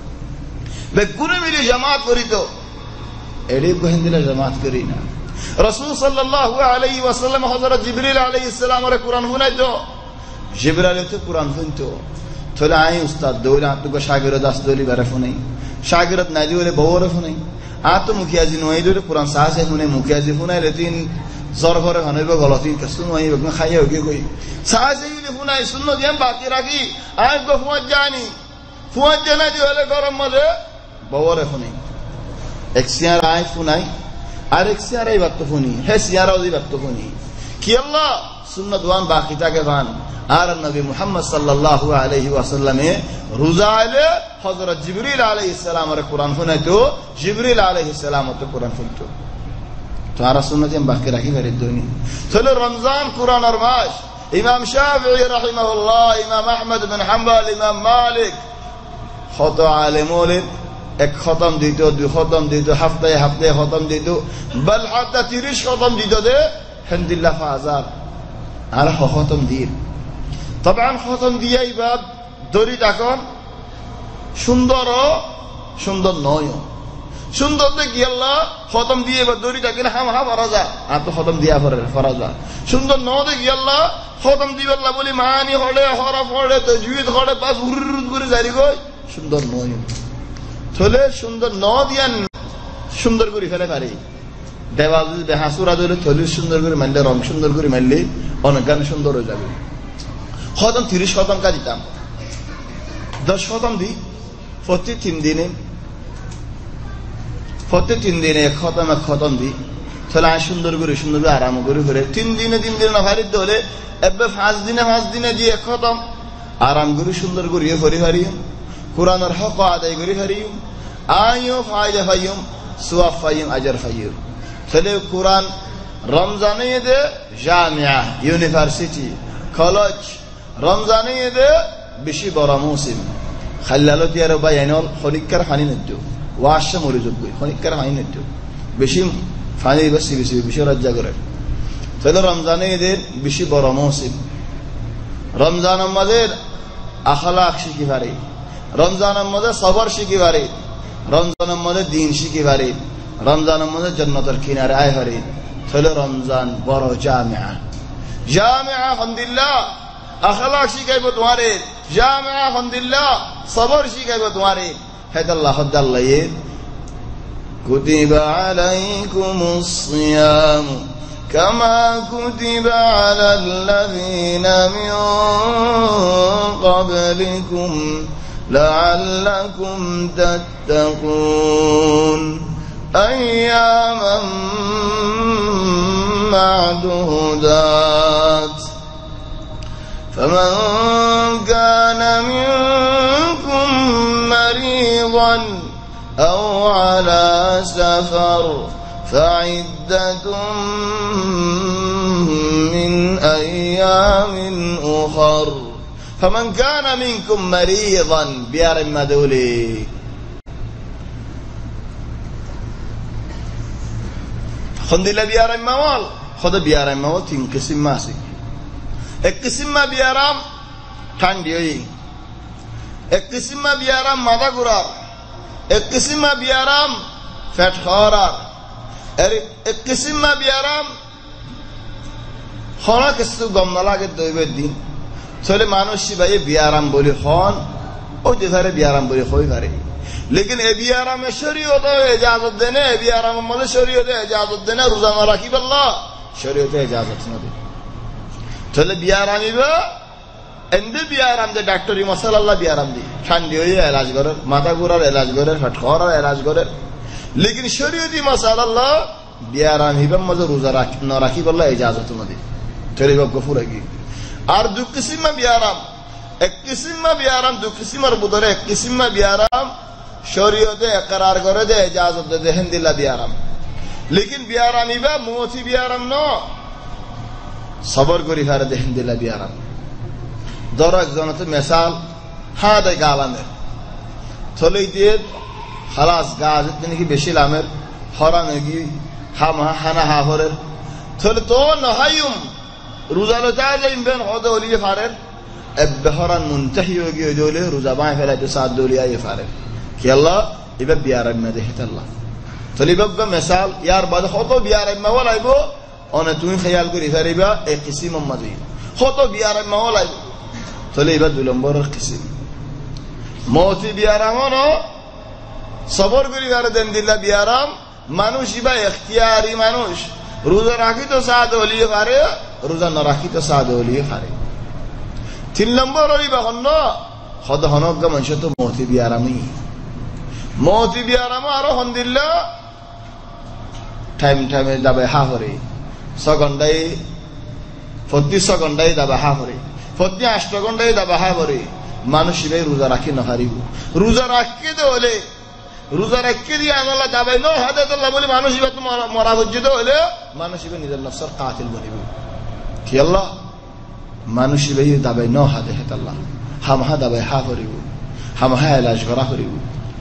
বেগুনে মিলে জামাত করিত এডি গোহিন্দিলা জামাত করি না রাসূল সাল্লাল্লাহু আলাইহি ওয়াসাল্লাম হযরত জিবরিল আলাইহিস সালাম এর কোরআন শুনাইতো জিবরাইল তো কোরআন শুনতো তাহলে আই উস্তাদ দৌড়ে আত্মক শাগিরদ আস দলি বারে ফোনাই শাগিরদ নাই দিলে বউরে ফোনাই আত মুখিয়াজি নই দলে কোরআন সাহসে শুনে মুখিয়াজি শুনাই রেতিন জর ঘরে হনইব গলতি কসু নই বগন খাইয়া হগে কই সাহসে ইলে শুনাই সুন্নাত ইয়াম বাকি রাখি আই গো ফুয়াজ জানি ফুয়াজ জানা দি হলে গরম মধ্যে বউরে ফোনাই এক্সিয়ার আই ফোনাই আর এক্সিয়ার আই বাত ফোনি হে সিয়ারাও দি বাত ফোনি কি আল্লাহ সুন্নাত ওয়ান বাকি থাকে গান আর নবী মুহাম্মদ সাল্লাল্লাহু আলাইহি ওয়াসাল্লামে রোজা আলে হযরত জিবরিল আলাইহিস সালামের কোরআন শুনাইতো জিবরিল আলাইহিস সালাম তো কোরআন শুনতো তো আর সুন্নতি আমি বাকি রাখি ফেরি দৈনি তাহলে রমজান কোরআনের মাস ইমাম শাফিঈ রাহিমাহুল্লাহ ইমাম আহমদ বিন হাম্বল ইমাম মালিক কত আলেম ওলেম এক খতম দিত দুই খতম দিত হাফতায় হাফতায় খতম দিত বল হাতা তিরিশ খতম দিত দে আলহামদুলিল্লাহ হাজার আর খতম দিন তবে খতম দিয়াই বাদ দড়ি তখন সুন্দর সুন্দর নয় সুন্দর দেখি আল্লাহ খতম দিয়ে এবার দড়ি থাকিলে হাম হা ভরা যা আর তো খতম দিয়া ফরা যা সুন্দর ন দেখি আল্লাহ খতম দিবে আল্লাহ বলি মানি হলে হরফ হলে তো জুইত হলে পাস হুরুর করে জারি গই সুন্দর নয় চলে সুন্দর ন দিয়া সুন্দর করে ফেলে পারি দেওয়াল যদি হাসুরা ধরে থলি সুন্দর করে মারলে রং সুন্দর করে মারলে অনেক গান সুন্দর হয়ে যাবে খতম তিরিশ শতাংশ দিতাম দশ শতাংশ দিই প্রতি তিন দিনে প্রতি তিন দিনে এক খতম এক খতম দিই তাহলে আমি সুন্দর করে সুন্দর করে আরাম করে করে তিন দিনে তিন দিনে না ফারিতে হলে এবার পাঁচ দিনে পাঁচ দিনে দিয়ে এক খতম আরাম করে সুন্দর করিয়ে ফরি হারিম কোরআনের হক আদায় করে হারিম আইও ফায়দা ফাইম সুয়াব ফাইম আজার ফাইম তাহলে কোরআন রমজানে দে জামিয়া ইউনিভার্সিটি কলেজ রমজানে দে বেশি বড় মৌসুম খাল্লালো তিয়ারো বা এনল খনিকার ফানি নদ্য ওয়াশা মরে যোগ্য খনিকার ফানি নদ্য বেশি ফানি বেশি বেশি বেশি রাজ্যা করে তাহলে রমজানে এদের বেশি বড় মৌসুম রমজান আমাদের আখলাক শিখি পারে রমজান আমাদের সবর শিখি পারে রমজান আমাদের দিন শিখি পারে রমজান আমাদের জান্নাতের কিনারে আয় পারে তাহলে রমজান বড় জামিয়া জামিয়া আলহামদুলিল্লাহ আখলাক শিখাইব তোমারে জামিয়া আলহামদুলিল্লাহ সবর শিখাইব তোমারে হেদাল্লাহ হদাল্লাহ কুতিবা আলাইকুমুস সিয়াম কামা কুতিবা আলাল্লাযীনা মিন ক্বাবলিকুম লাআল্লাকুম তাত্তাকুন আইয়ামান মা'দুদাত فمن كان منكم مريضا أو على سفر فعدة من أيام أخر فمن كان منكم مريضا بيار مدولي خند الله بيار موال خد بيار موال تنقسم ماسك एक किस्म में बियाराम ठंडी हुई एक किस्म में बियाराम मादा गुरार एक किस्म में बियाराम फैट खारार एक किस्म में बियाराम खाना किस्तु गम नला के दो दिन चले मानुषी भाई बियाराम बोली खान और जिधर बियाराम बोली खोई करे लेकिन ए बियाराम में शरीयत है इजाजत देने ए बियाराम में मदद शरीयत है इजाजत देने रोजा न रखी बल्ला शरीयत है इजाजत न दे चले बियारामी बा एंदे बियाराम दे डॉक्टरी मसाला अल्लाह बियाराम दी ठंडी हुई इलाज करे माथा गुरार इलाज करे फटखारा इलाज करे लेकिन शरीयती मसाला अल्लाह बियाराम ही बा मजे रोजा रख न रखी बल्ला इजाजत न दे तेरे बाप गफूर है और दो किस्म में बियाराम एक किस्म में बियाराम दो किस्म और बुदरे एक किस्म में बियाराम शरीयत इकरार करे दे इजाजत दे हिंदिल्ला बियाराम लेकिन बियारामी बा मोती बियाराम न सबर करी हारे देखें दिला बियाराम दौरा जनते मिसाल हाँ दे गालाने थोले दिए खलास गाज इतने की बेशी लामेर हरा नगी हम हाना हाफरे थोले तो नहायुम रुजालो जाए इम्बेन होदे ओलिये फारे अब बहरान मुंतही होगी जोले रुजा बाएं फैला जो साथ दोलिया ये फारे कि अल्लाह इबे बियाराम में देखे तल्ला थोले बब्बा मिसाल यार बाद होतो बियाराम में वाला इबो অনে তুমি খেয়াল করি ফেরিবা এই কিসিম মাঝে কত বিয়ারাম মাওলাই চলে এবার দুই নম্বরের কিসিম মৌতি বিয়ারাম ন সবর করি ফেরে দেন দিল্লা বিয়ারাম মানুষ ইবা ইখতিয়ারি মানুষ রোজা রাখি তো সাদ হলিয়ে পারে রোজা না রাখি তো সাদ হলিয়ে পারে তিন নম্বর হইবা হন্ন হদ হনজ্ঞ মানুষ তো মৌতি বিয়ারামই মৌতি বিয়ারাম আরো হন্দিল্লা টাইম টাইমে যাবে হা হরে সগন্ডাই প্রতি সগন্ডাই দাবা হা করে প্রতি আষ্ট ঘন্টায় দাবা হা করে মানুষ ভাই রোজা রাখি না হারিব রোজা রাখতে হলে রোজা রেখে দিয়ে আল্লাহ দাবাই ন হাতে আল্লাহ বলে মানুষ ইবা মরা পর্যন্ত হলে মানুষ ইবা নিজের নফসের কাতিল বলিব কি আল্লাহ মানুষ ইবা দাবাই ন হাতে হেত আল্লাহ হামহা দাবাই হা করিব হামহা এলাজ করা করিব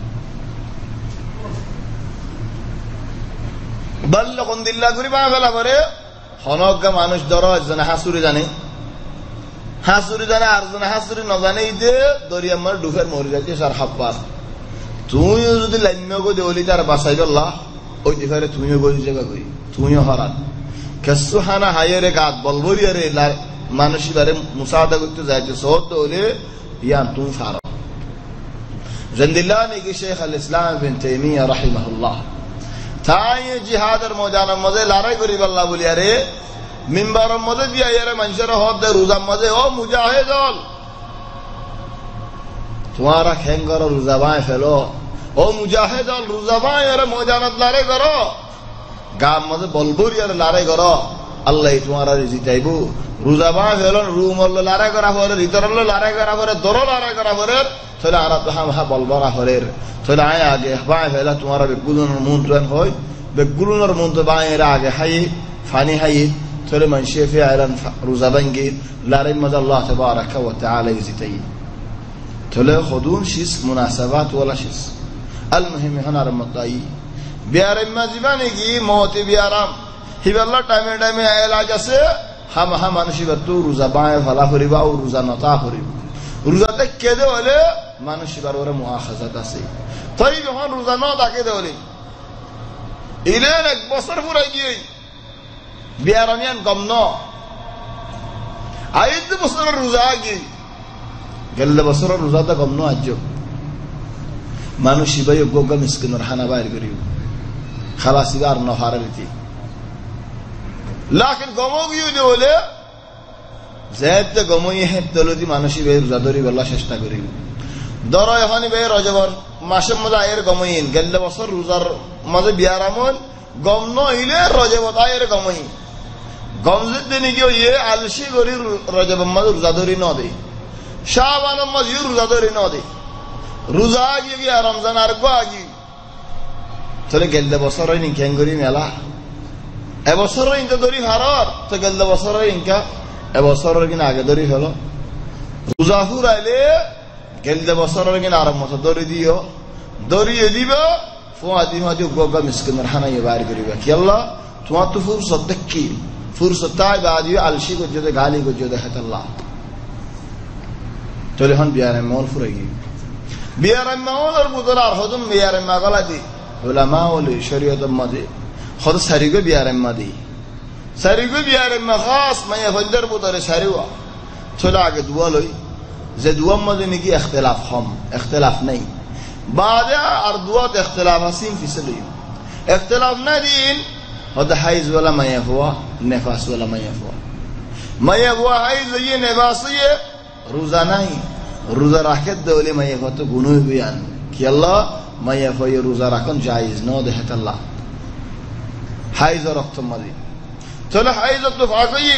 বলল কোন দিল্লা করি বা ফেলা করে হনজ্ঞা মানুষ ধরো একজনে হাসুরি জানে হাসুরি জানে আর জনে হাসুরি ন জানে ঈদে দরিয়া মার ডুফের মরি যাচ্ছে সার হাপ্পার তুমিও যদি লাইন্য গো দেওলি তার বাসাই গল্লা ওই দিফারে তুমিও গই জায়গা করি তুমিও হরান কেসু হানা হাইয়েরে গাত বলবরি আরে মানুষ বারে মুসাদা করতে যাইতে সহজ হলে ইয়ান তুমি ফার জন্দিল্লাহ নাকি শেখ আল ইসলাম বিন তাইমিয়া রাহিমাহুল্লাহ তাই জিহাদের ময়দানের মধ্যে লড়াই করি আল্লাহ বলি আরে মিম্বারের মধ্যে দিয়া আরে মানুষের হদ দে রোজার মধ্যে ও মুজাহিদ দল তোমারা খেঙ্গর রোজা বাঁয় ফেলো ও মুজাহিদ দল রোজা বাঁয় আরে ময়দানত লড়াই করো গাম মধ্যে বলবুরি আরে লড়াই করো আল্লাহ তোমারা জিতাইব রোজা বাঁয় ফেলো রুম লড়াই করা পরে ভিতর লড়াই করা পরে দরো লড়াই করা পরে তাহলে আর তো হাম হা বলবরা হলের তাহলে আয় আগে বাঁয় ফেলা তোমার বেগুলোর মন্ত্রণ হয় বেগুলোর মন্ত্র বাঁয়ের আগে হাই ফানি হাই তাহলে মানুষে ফে আইলান রোজা ভাঙ্গি লড়াই মধ্যে আল্লাহ তাবারাকা ওয়া তাআলা জিতাই তাহলে খুদুন শিস মুনাসাবাত ওয়ালা শিস আল মুহিম হানার মতাই বিয়ারে মাজিবানি কি মওতে বিয়ারাম হিবাল্লাহ টাইমে টাইমে এলাজ আছে হাম হা মানুষই তো রোজা বাঁয় ফলা করিবা ও রোজা নতা করিবা রোজাতে কেদে হলে মানুষ এবার ওরা মুআখাযাত আছে তাই যখন রোজা না থাকে দেওয়ালি ইলেন এক বছর পুরাই গিয়ে বিয়ারামিয়ান কম ন আইদ বছরের রোজা গিয়ে গেলে বছরের রোজাটা কম ন আজ মানুষ ইবাই গোগা মিসকিনের হানা বাইর করিব খালাস ইবার ন হারালিতি লাকিন গমো গিয়ে দেওয়ালে যেতে গমই হেতলতি মানুষ ইবাই রোজা ধরি বলা চেষ্টা করিব ধরো এখন বে রজবর মাসের মধ্যে আয়ের গমইন গেলে বছর রোজার মাঝে বিয়ারামন গম নইলে রজবত আয়ের গমই গমজের দিনে গিয়ে ইয়ে আলসি করি রজবের মাঝে রোজা ধরি ন দে শাবানের মাঝে রোজা ধরি ন দে রোজা গিয়ে গিয়ে রমজান আর গো আগি তাহলে গেলে বছর হয় নিকেন করি মেলা এবছর ইনকা ধরি হারর তো গেলে বছর ইনকা এবছরের কিনা আগে ধরি ফেলো রোজা ফুরাইলে গেলে বছরের কিনা আরম্ভ দড়ি দিও দড়িয়ে দিব ফুয়াদি মাদি গোগা মিসকিনের হানাই বাইর করিবা কি আল্লাহ তোমার তো ফুরসত দেখি ফুরসত তাই বাদি আলসি গজ্জে গালি গজ্জে দেখাত আল্লাহ তাহলে হন বিয়ারে মল ফুরাই গি বিয়ারে মলের বুদলার হদম বিয়ারে মাগালা দি উলামা ওলি শরীয়তের মধ্যে হদ সারিগো বিয়ারে মাদি সারিগো বিয়ারে খাস মায়া ফজর বুদরে সারিওয়া চলে আগে দোয়া লই যে দুয়ার মধ্যে নাকি ইখতিলাফ কম ইখতিলাফ নাই বাদে আর দুয়াত ইখতিলাফ আসিম ফিসলি ইখতিলাফ না দিন হদ হাইজ ওয়ালা মায়া হুয়া নিফাস ওয়ালা মায়া হুয়া মায়া হুয়া হাইজ ইয়ে নিফাস ইয়ে রোজা নাই রোজা রাখে দেওয়ালে মায়া হুয়া তো গুনাহ বিয়ান কি আল্লাহ মায়া হুয়া রোজা রাখুন জায়েজ ন দেখাত আল্লাহ হাইজ রক্ত মাদি চলে হাইজ তো ফাকই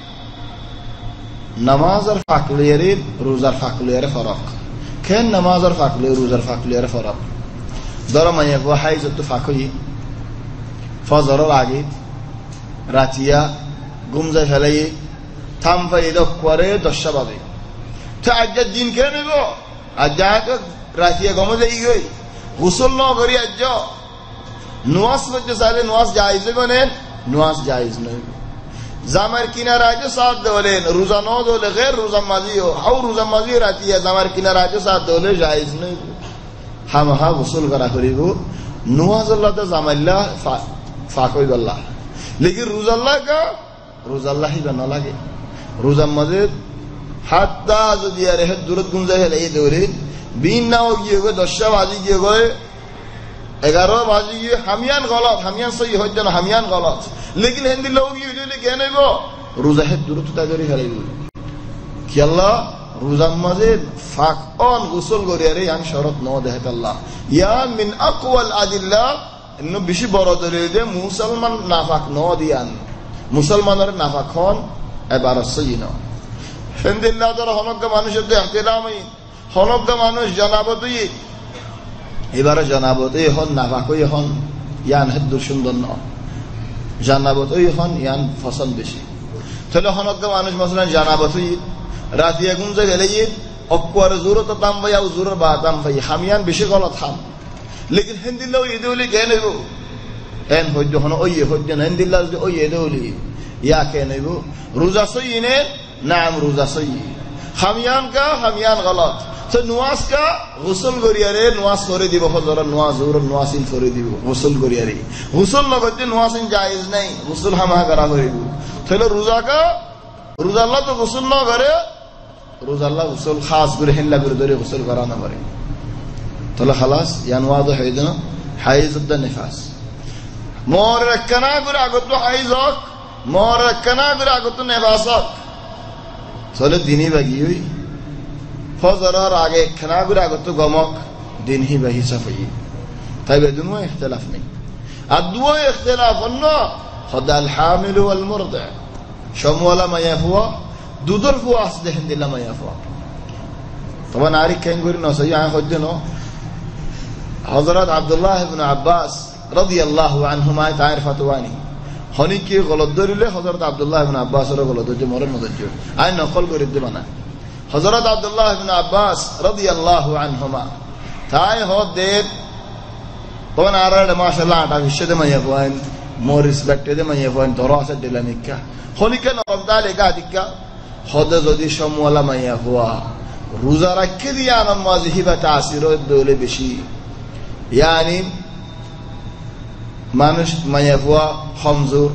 নামাজের ফাকলিয়ারে রোজার ফাকলিয়ারে ফরক কেন নামাজের ফাকলিয়ারে রোজার ফাকলিয়ারে ফরক ধরো মাইয়া গো হাইজ তো ফাকই ফজরের আগে রাতিয়া ঘুমজা ফেলাই থাম ফাইদ করে দশটা বাজে তো আজ দিন কে নেব আজ রাতিয়া ঘুমে যাই গই গোসল ন করি আজ নুয়াজ করতে চাইলে নুয়াজ জায়েজ বলেন নুয়াজ জায়েজ নয় জামার কিনারা আজ সাত দলেন রোজা ন দলে গের রোজা মাজিও হাউ রোজা মাজি রাতিয়া জামার কিনারা আজ সাত দলে জায়েজ নয় হাম হা গোসল করা করিব নুয়াজ আল্লাহ তো জামাইল্লা ফাকই আল্লাহ লেকিন রোজা আল্লাহ কা রোজা আল্লাহ হি না লাগে রোজা মাঝে হাত্তা যদি আর হে দূরত গুঞ্জা হেলে এই দৌড়ে বিন নাও গিয়ে গো দশটা বাজি গিয়ে গো এগারো বাজি গিয়ে হামিয়ান গলত হামিয়ান সহি হইতে না হামিয়ান গলত লেকিন হিন্দি লোক গিয়ে কে নেব রোজা হে দূরত তা করে ফেলাইব কি আল্লাহ রোজার মাঝে ফাক অন গোসল করি আরে আন শরত ন দেখাত আল্লাহ ইয়া মিন আকওয়াল আদিল্লাহ ইন্ন বেশি বড় দলিল দে মুসলমান নাফাক ন দিয়ান মুসলমানের নাফাক হন এবার সহি ন হিন্দিল্লাহ ধর হনজ্ঞ মানুষের তো ইহতিরামই হনজ্ঞ মানুষ জানাবো তুই এবারে জানাবতই হন নাফাকই হন ইয়ান হেদ্দুর সুন্দর ন জানাবতই হন ইয়ান ফসল বেশি তাহলে হনক মানুষ মসলান জানাবতই রাতি এখন যে গেলে অকুয়ার জোরত দাম ভাই আর জোর বা দাম ভাই হামিয়ান বেশি গলত হাম লেকিন হিন্দিল্লা ওই এদৌলি কে নেব এন হইদ্য হন ওই হইদ্য হিন্দিল্লা যদি ওই এদৌলি ইয়া কে নেব রোজা সই নে নাম রোজা সই হামিয়ান কা হামিয়ান গলত তো নুয়াজ কা গোসল করিয়ারে নুয়াজ করে দিব হজর নুয়াজ জোর নুয়াসিন করে দিব গোসল করিয়ারে গোসল না করতে নুয়াসিন জায়েজ নাই গোসল হামা করা করিব তাহলে রোজা কা রোজা আল্লাহ তো গোসল না করে রোজা আল্লাহ গোসল খাস করে হেল্লা করে ধরে গোসল করা না পারে তাহলে খালাস ইয়ান ওয়াদ হয়ে যেন হাইজ উদ্দ নিফাস মোর কানা করে আগত হাইজ হক মোর কানা করে আগত নিফাস হক তাহলে দিনই বাগি হই ফজরের আগে কানা করে আগত গমক দিন হি বাহি সাফাই তাই বেদুনো ইখতিলাফ নেই আর দুও ইখতিলাফ অন্য খদাল হামিল ওয়াল মুরদি সমওয়ালা মায়া হুয়া দুধর ফুয়া আসলে হিন্দিল্লা মায়া ফুয়া তবে নারী কেন করি নসই আয় হইতে ন হযরত আব্দুল্লাহ ইবনে আব্বাস রাদিয়াল্লাহু আনহুমা তায়ের ফতোয়ানি হনি কি গলত ধরিলে হযরত আব্দুল্লাহ ইবনে আব্বাসের গলত ধরে মরণ মদজ্জ আয় নকল করে দিবা না হযরত আব্দুল্লাহ ইবনে আব্বাস রাদিয়াল্লাহু আনহুমা তাই হদে তবে আরার মাশাআল্লাহ আটা বিশ্বতে মায়া ফুয়া মোর রেসপেক্ট দে মায়া ফুয়া দরাসে দিলানিকা হনি কেন রমদালে গাদিকা হদে যদি সমওয়ালা মাইয়া হুয়া রোজা রাখে দিয়া নামাজ হিবা তাসির দৌলে বেশি ইয়ানি মানুষ মাইয়া হুয়া কমজোর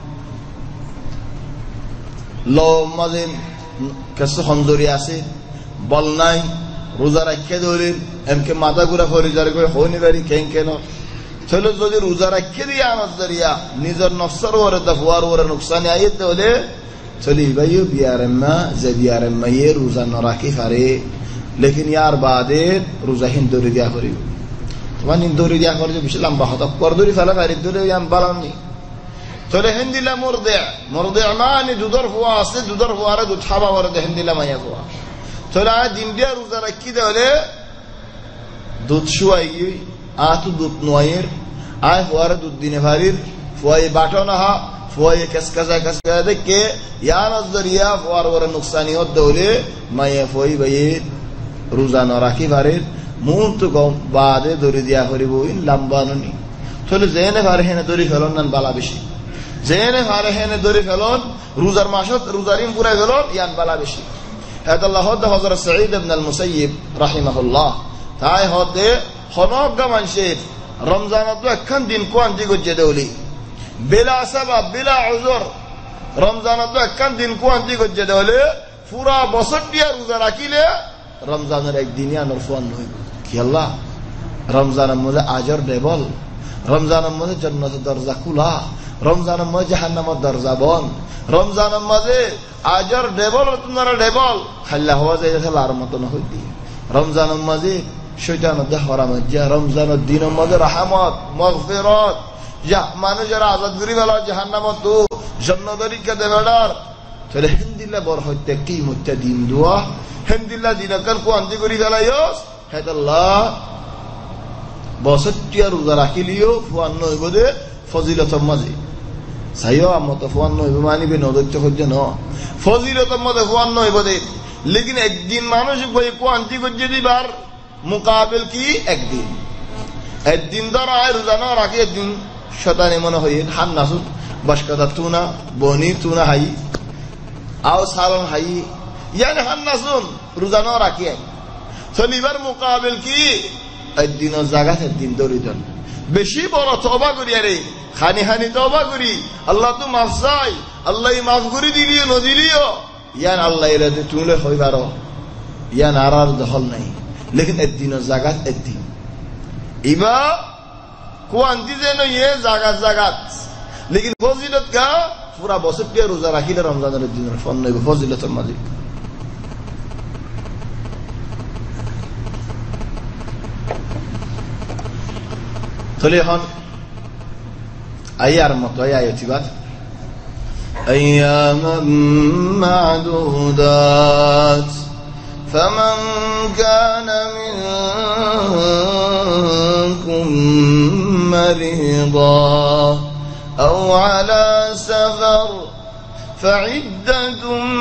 লো মাঝে কিছু কমজোরি আছে বল নাই রোজা রাখে দৌলে এমকে মাথা ঘুরা ফরি যার করে হইনি বাড়ি কেন কেন চলো যদি রোজা রাখে দিয়া আনাজ দরিয়া নিজের নফসর ওরে দফওয়ার ওরে নুকসানি আইতে হলে চলি ভাইও বিয়ারেম্মা যে বিয়ারেম্মা ইয়ে রোজা নরাকি পারে লেকিন ইয়ার বাদে রোজা হিন্দুরি দিয়া করিব তোমার হিন্দুরি দিয়া করে বেশি লম্বা হতো করদুরি ফেলা পারি দূরে ইয়ান বালানি চলে হিন্দিলা মুরদে মুরদে মানে দুধর ফুয়া আছে দুধর ফুয়ারে দুধ খাবা করে দে হিন্দিলা মাইয়া ফুয়া চলে আয় দিন দিয়া রোজা রাখি দেলে দুধ শুয়াই আতু দুধ নোয়ের আয় ফুয়ারে দুধ দিনে ভারির ফুয়াই বাটো না হা ফুয়াই কাসকাজা কাসকাজা দেখে ইয়ার জরিয়া ফুয়ার ওরে নুকসানি হত দৌলে মাইয়া ফুয়াই ভাই রোজা ন রাখি ভারির মুন তো কম বাদে দড়ি দিয়া করিব লম্বা ননি চলে জেনে ভারে হেনে দড়ি ফেলন নান বালা বেশি জেনে ভারে হেনে দড়ি ফেলন রোজার মাসত রোজারিম পুরাই ফেলন ইয়ান বালা বেশি আল্লাহ হযরত সাঈদ ইবনে আল মুসাইয়িব রাহিমাহুল্লাহ তাই হতে হনগা মানুষের রমজানত একখান দিন কোন দিগজে দেউলি বিলা সাবাব বিলা উযর রমজানত একখান দিন কোন দিগজে দেউলে পুরা বছর দিয়া রোজা রাখিলে রমজানের একদিন আনর ফোন হইব কি আল্লাহ রমজানের মধ্যে আজর দেবল রমজানের মধ্যে জান্নাতের দরজা খোলা রমজানের মধ্যে জাহান্নামের দরজা বন্ধ রমজানের মধ্যে আজর দেবল তোমার দেবল খাল্লা হওয়া যায় খেলার মতন হইতি রমজানের মধ্যে শয়তানের দেহরা মধ্যে রমজানের দিনের মধ্যে রহমত মাগফিরাত যা মানুষের আজাদ করি বেলা জাহান্নামত তো জান্নাতরিকা দেবেডার তাহলে হিন্দিল্লা বর হইতে কি মুত্তা দিন দোয়া হিন্দিল্লা দিনকাল কো আন্দি করি গেলাইস হেত আল্লাহ বসতিয়া রোজা রাখিলিও ফুয়ান নইবদে ফজিলতর মাঝে সাইও আমত ফুয়ান নইব মানিবে নদত্য হজ্জে ন ফজিলতর মাঝে ফুয়ান নইবদে লেকিন একদিন মানুষ কই কো আন্দি করতে দিবার মুকাবিল কি একদিন একদিন ধর আয় রোজা না রাখি একদিন শতানে মনে হয় হান নাসুন বাসকাদা তুনা বনি তুনা হাই আও সালন হাই ইয়ানি হান নাসুন রোজা না রাখি শনিবার মুকাবিল কি একদিন জায়গা একদিন দরিদ্র বেশি বড় তওবা করি আরে খানি খানি তওবা করি আল্লাহ তো মাফ চাই আল্লাহ মাফ করে দিলিও নদিলিও ইয়ান আল্লাহ এরাতে তুলে হইবার ইয়ান আর দখল নাই লেকিন একদিন জাগাত একদিন ইবা কোয়ান্তি যেন ইয়ে জাগাত জাগাত লেকিন ফজিলত কা পুরা বছর দিয়ে রোজা রাখিলে রমজানের দিনের ফল নইব ফজিলতের মাঝে তাহলে এখন আয়ার মতো আয়াতিবাদ أياما معدودات فمن كان منكم مريضا أو على سفر فعدة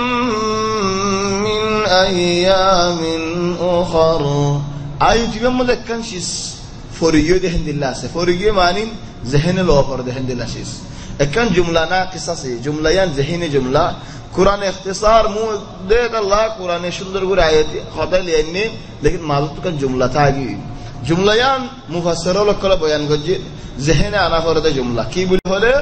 من أيام أخر. آية تبين مذكر شيء فوريو ده هند الله سه فوريو معنين ذهن الأوفر ده هند الله شيء. أكن جملة ناقصة سه جملة يان ذهن جملة قرآن اختصار مو ده الله قرآن شندر غير آيات خاطر لأني لكن معلوم كان جملة تاجي جملة يان مفسر الله كلا بيان قدي ذهن أنا فرد جملة كي بقوله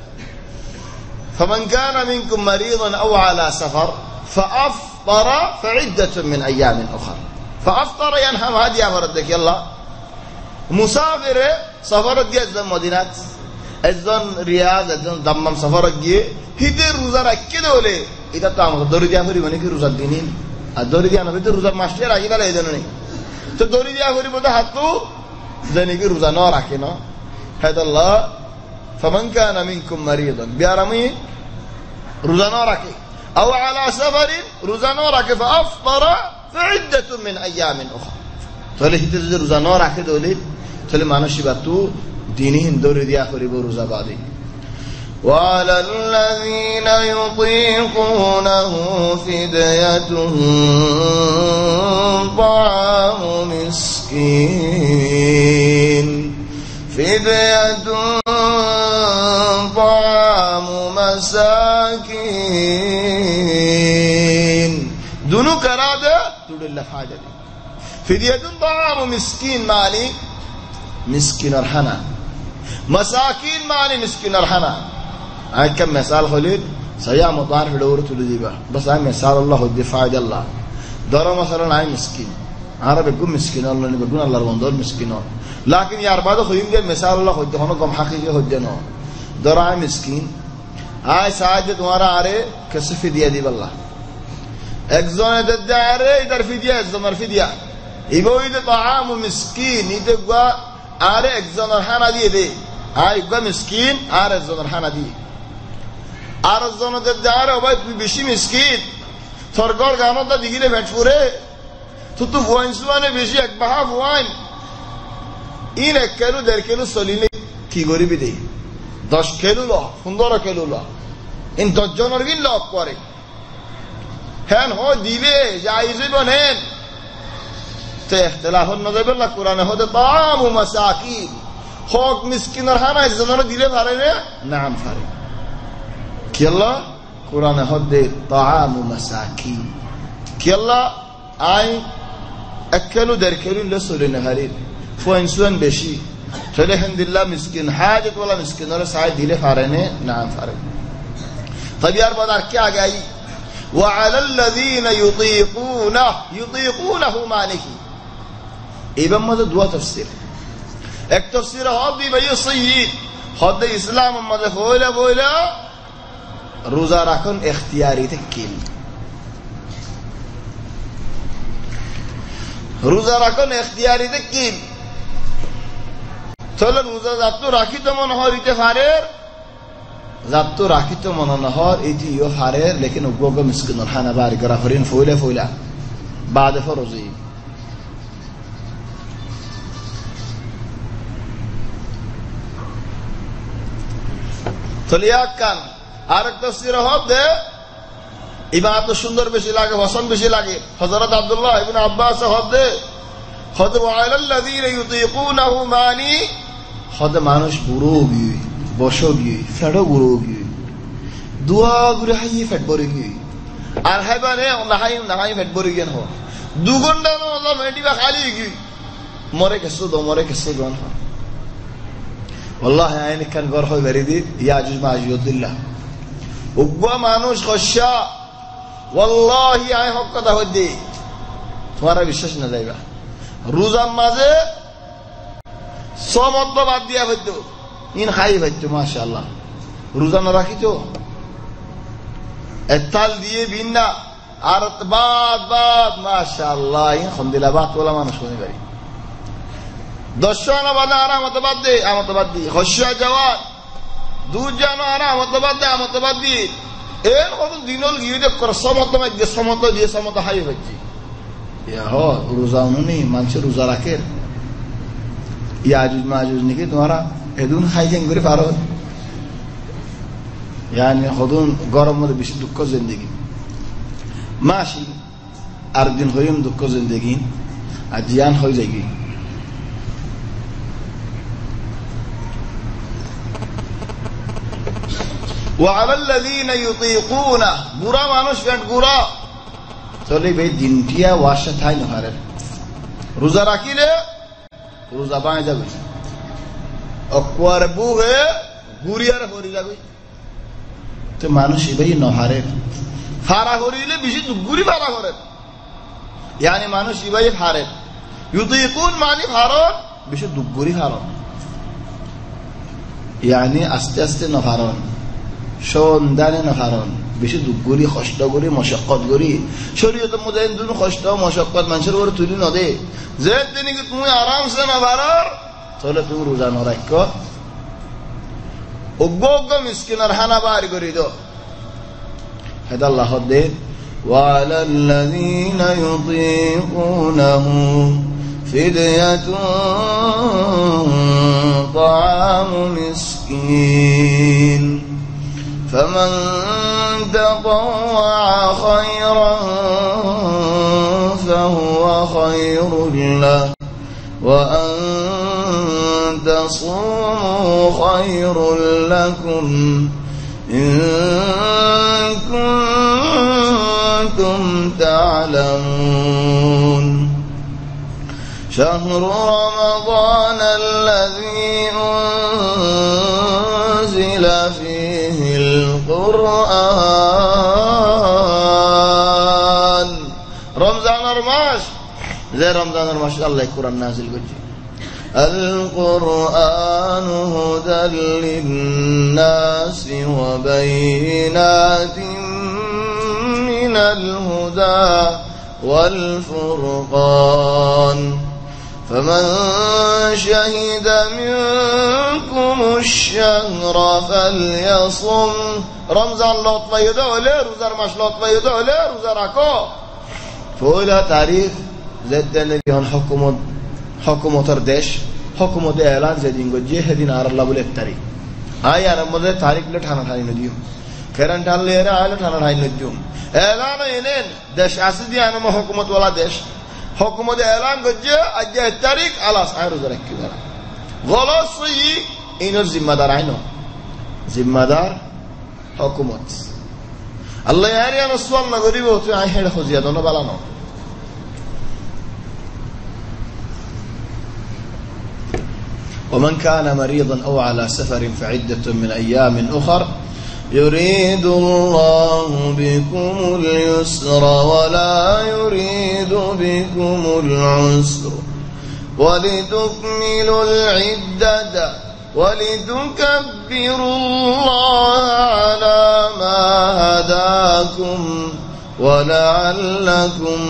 فمن كان منكم مريضا أو على سفر فأفطر فعدة من أيام أخرى. فأفطر ينهم هذه أفردك يلا مسافر سفر جي أزن مدينة أزن رياض أزن دمم سفر جي هيدر روزا ركيده وله إذا تام دوري ديا فري بني كي روزا دينين الدوري ديا نبي روزا ماشتر أجي كلا إذا تو دوري ديا فري بده حتو زني كي روزا نار أكينا هذا الله. فمن كان منكم مريضا بيارمي روزا نار أكي أو على سفر روزا نار أكي فأفطر فعدة من أيام أخرى. تولي هيدر روزا نار أكي دولي تولي ما نشيبتو دينين دوري ديا فري بروزا بعدي. وعلى الذين يطيقونه فدية طعام مسكين فدية طعام مساكين دونو كرادة تقول حاجة فدية طعام مسكين مالي مسكين الحنا مساكين مالي مسكين الحنا. هاي كم مثال خليل سيا مطار في دورة الديبة بس هاي مثال الله الدفاع دي الله دارا مثلا هاي مسكين عرب يقول مسكين الله نبقون الله رمضان مسكينون لكن يا أربعة خليل ده مثال الله خد هنا قام حقيقي خدنا دارا هاي مسكين هاي ساعد تمہارا آرے کس فدیہ دی بالله اكزون تدعري در فدية الزمر فدية يبوي ده طعام مسكين يتقوى آري اكزون الحانة دي دي آي يقوى مسكين آري اكزون الحانة دي آري اكزون تدعري وبايت بشي مسكين ترقار قانون دا دیگیره بچفوره تو تو فوانسوانه بشي اکبها فوان این اکلو در کلو سالینه تیگوری بده داش کلو لا فندارا کلو لا این دجانرگین لا اکواره هن ها دیوه جایزه بانهن تا اختلاف النظر بالله قرآن ها ده طعام و مساکین خاک مسکین رهان از زنان دیله فاره نه؟ نعم فاره کی الله قرآن ها ده طعام و مساکین کی الله آی اکلو در کلو لسول نهارید فو انسوان بشی تله هند الله مسکین حاجت ولا مسکین را سعی دیله فاره نه؟ نعم فاره طب یار بادر کیا گئی وعلى الذين يطيقونه يطيقونه مالكي ابن ماذا دوا تفسير ایک تفسیر هادی بی سید خود اسلام ماذا فولا فولا روزا رکن اختیاری تکیل روزا رکن اختیاری تکیل تول روزا زاتو راکی تو منهاری تفارر زاتو راکی تو من نهار ایتی یو حریر لیکن اوگوگا مسکن الحانا باری گرافرین فولا فولا بعد فروزی তলিয়াক কান আরেক তাফসীর হবে ইবাদত সুন্দর বেশি লাগে পছন্দ বেশি লাগে হযরত আব্দুল্লাহ ইবনে আব্বাস হবে খদ ওয়ালাল্লাযীনা ইউতীকুনাহু মানি খদ মানুষ বুড়ো গিয়ে বসো গিয়ে ফেড়ো বুড়ো গিয়ে দুয়া গুরে হাই ফেট বরে গিয়ে আর হাইবানে নাহাই নাহাই ফেট বরে গিয়ে হো দু ঘন্টা না আল্লাহ মেডি বা খালি গিয়ে মরে কেসো দো মরে কেসো দো والله يعني كان غرفه بريدي ياجوج ماجوج الله وبوا مانوش خشا والله يعني حق ده ودي তোমারা বিশ্বাস না যাইবা রোজার মাঝে সমত বাদ দিয়া হইতো ইন খাই হইতো মাশাআল্লাহ রোজা না রাখি তো এতাল দিয়ে বিনা আর বাদ বাদ মাশাআল্লাহ ইন খন্দিলা বাদ ওলা মানুষ কোনি পারি দশজনা বাদে আরামত বাদ দে আমত বাদ দি খশিয়া জওয়ান দুজনা আরামত বাদ দে আমত বাদ দি এর কত দিনল গিয়ে দে কর সমত মে যে সমত দিয়ে সমত হাই হচ্ছে ইয়া হো রোজা উনি মানুষ রোজা রাখে ইয়াজুজ মাজুজ নিকে তোমারা এদুন খাইছেন করে পারো يعني خدون গরম মধ্যে বেশি দুঃখ জিন্দেগি মাসি আর দিন হইম দুঃখ জিন্দেগি আর জিয়ান হয়ে যায়গি وعلى الذين يطيقونه বুড়া মানুষ পেট গুড়া চলে ভাই দিনটিয়া ওয়াশা থাই নহারে রোজা রাখিলে রোজা বাঁয়ে যাবে অকুয়ার বুহে গুড়িয়ার হরি যাবে তো মানুষ এবাই নহারে ফারা করিলে বেশি দুগুরি ফারা করেন ইয়ানি মানুষ এবাই হারে ইউতিকুন মানে ফারন বেশি দুগুরি ফারন ইয়ানি আস্তে আস্তে নফারন সন্ধানে নফারন বেশি দুগুরি কষ্ট করি মশক্কত করি শরীয়তের মধ্যে দুন কষ্ট মশক্কত মানুষের উপরে তুলি নদে যে তিনি তুমি আরামসে নফারর তাহলে তুমি রোজা নরাক্য অজ্ঞ অজ্ঞ মিসকিনের হানা বার করে দাও হেদা আল্লাহ দে وعلى الذين يطيقونه فدية طعام مسكين فمن تطوع خيرا فهو خير له وأن تصوموا خير لكم إن كنتم تعلمون شهر رمضان الذي أنزل فيه القرآن رمضان الماس زي رمضان الماس الله القرآن نازل بجي القرآن هدى للناس وبينات من الهدى والفرقان فمن شهد منكم الشهر فليصم رمضان لطفة يدولي روزار مش لطفة يدولي روزار عكو فولا تاريخ زد النبي حكومة حكومة দেশ حكومة اعلان زدين গো হেদিন আর আল্লাহ বলে তারিখ আই আর মধ্যে তারিখ লে ঠানা ঠানি নদিও কারণ ঠানলে এরা আলো ঠানা ঠানি নদিও এলান এনেন দেশ আসদি আনো حكومة ওয়ালা দেশ حكومة اعلان গজে আজ তারিখ আলাস আর রোজা রাখি বলা গলস ই ইনর জিম্মাদার আইনো জিম্মাদার حكومة আল্লাহ ইয়ারিয়ান সুয়াল না করিব তুই আই হেড খজিয়া দনো বালানো ومن كان مريضا أو على سفر فعدة من أيام أخر يريد الله بكم اليسر ولا يريد بكم العسر ولتكملوا العدة ولتكبروا الله على ما هداكم ولعلكم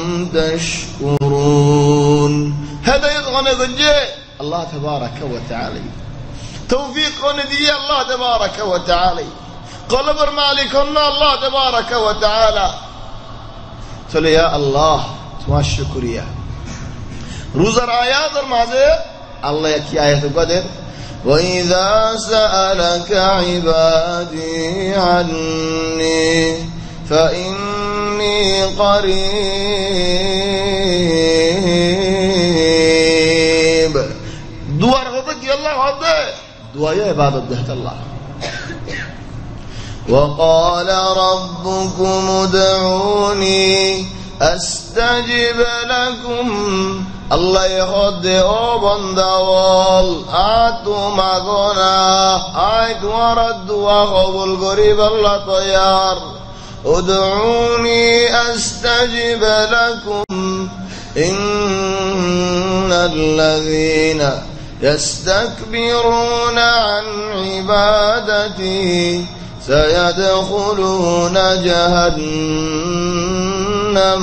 تشكرون هذا يضغن قجي الله تبارك وتعالى توفيق ندي الله تبارك وتعالى قلب مالكنا الله تبارك وتعالى قال يا الله تما الشكرية روزر آيات الماضي الله يكي آيات قدر وإذا سألك عبادي عني فإني قريب دوار غضك يلا غضي دعاء عبادة دهت الله وقال ربكم ادعوني أستجب لكم الله يخدي او بندوال آتو مغونا آيت ورد وقبول قريب الله طيار ادعوني أستجب لكم إن الذين يستكبرون عن عبادتي سيدخلون جهنم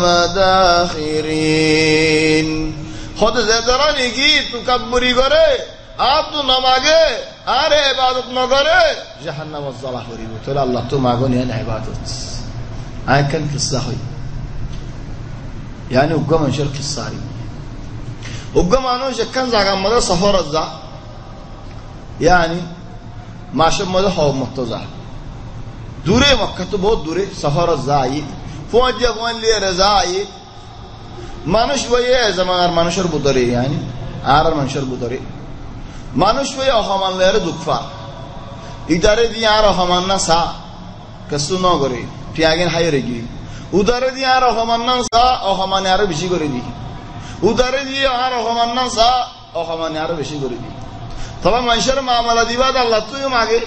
داخرين خود زدرانی کی تکبری کرے آپ تو نماگے آرے عبادت نہ کرے جہنم الظلہ کری تو اللہ تو ماگو نہیں عبادت آئے کن قصہ ہوئی يعني وقام انشر قصاري وقام انو شكن زاغا مدا سفر الزا यानी माशम मदे हो मुक्तजा दूरे मक्का तो बहुत दूरे सफर जाई फोन जगवन लिए रजाई मानुष वये जमानार मानुषर बुतरे यानी आर मानुषर बुतरे मानुष वये अहमान लेरे दुखफा इदारे दिया आर अहमान ना सा कसु न करे त्यागेन हाय रेगी उदारे दिया आर अहमान ना सा अहमान यार बेशी करे दी उदारे दिया आर अहमान ना सा अहमान यार बेशी करे दी तबा मानुषर मामला दिवा अल्लाह तो यो मागे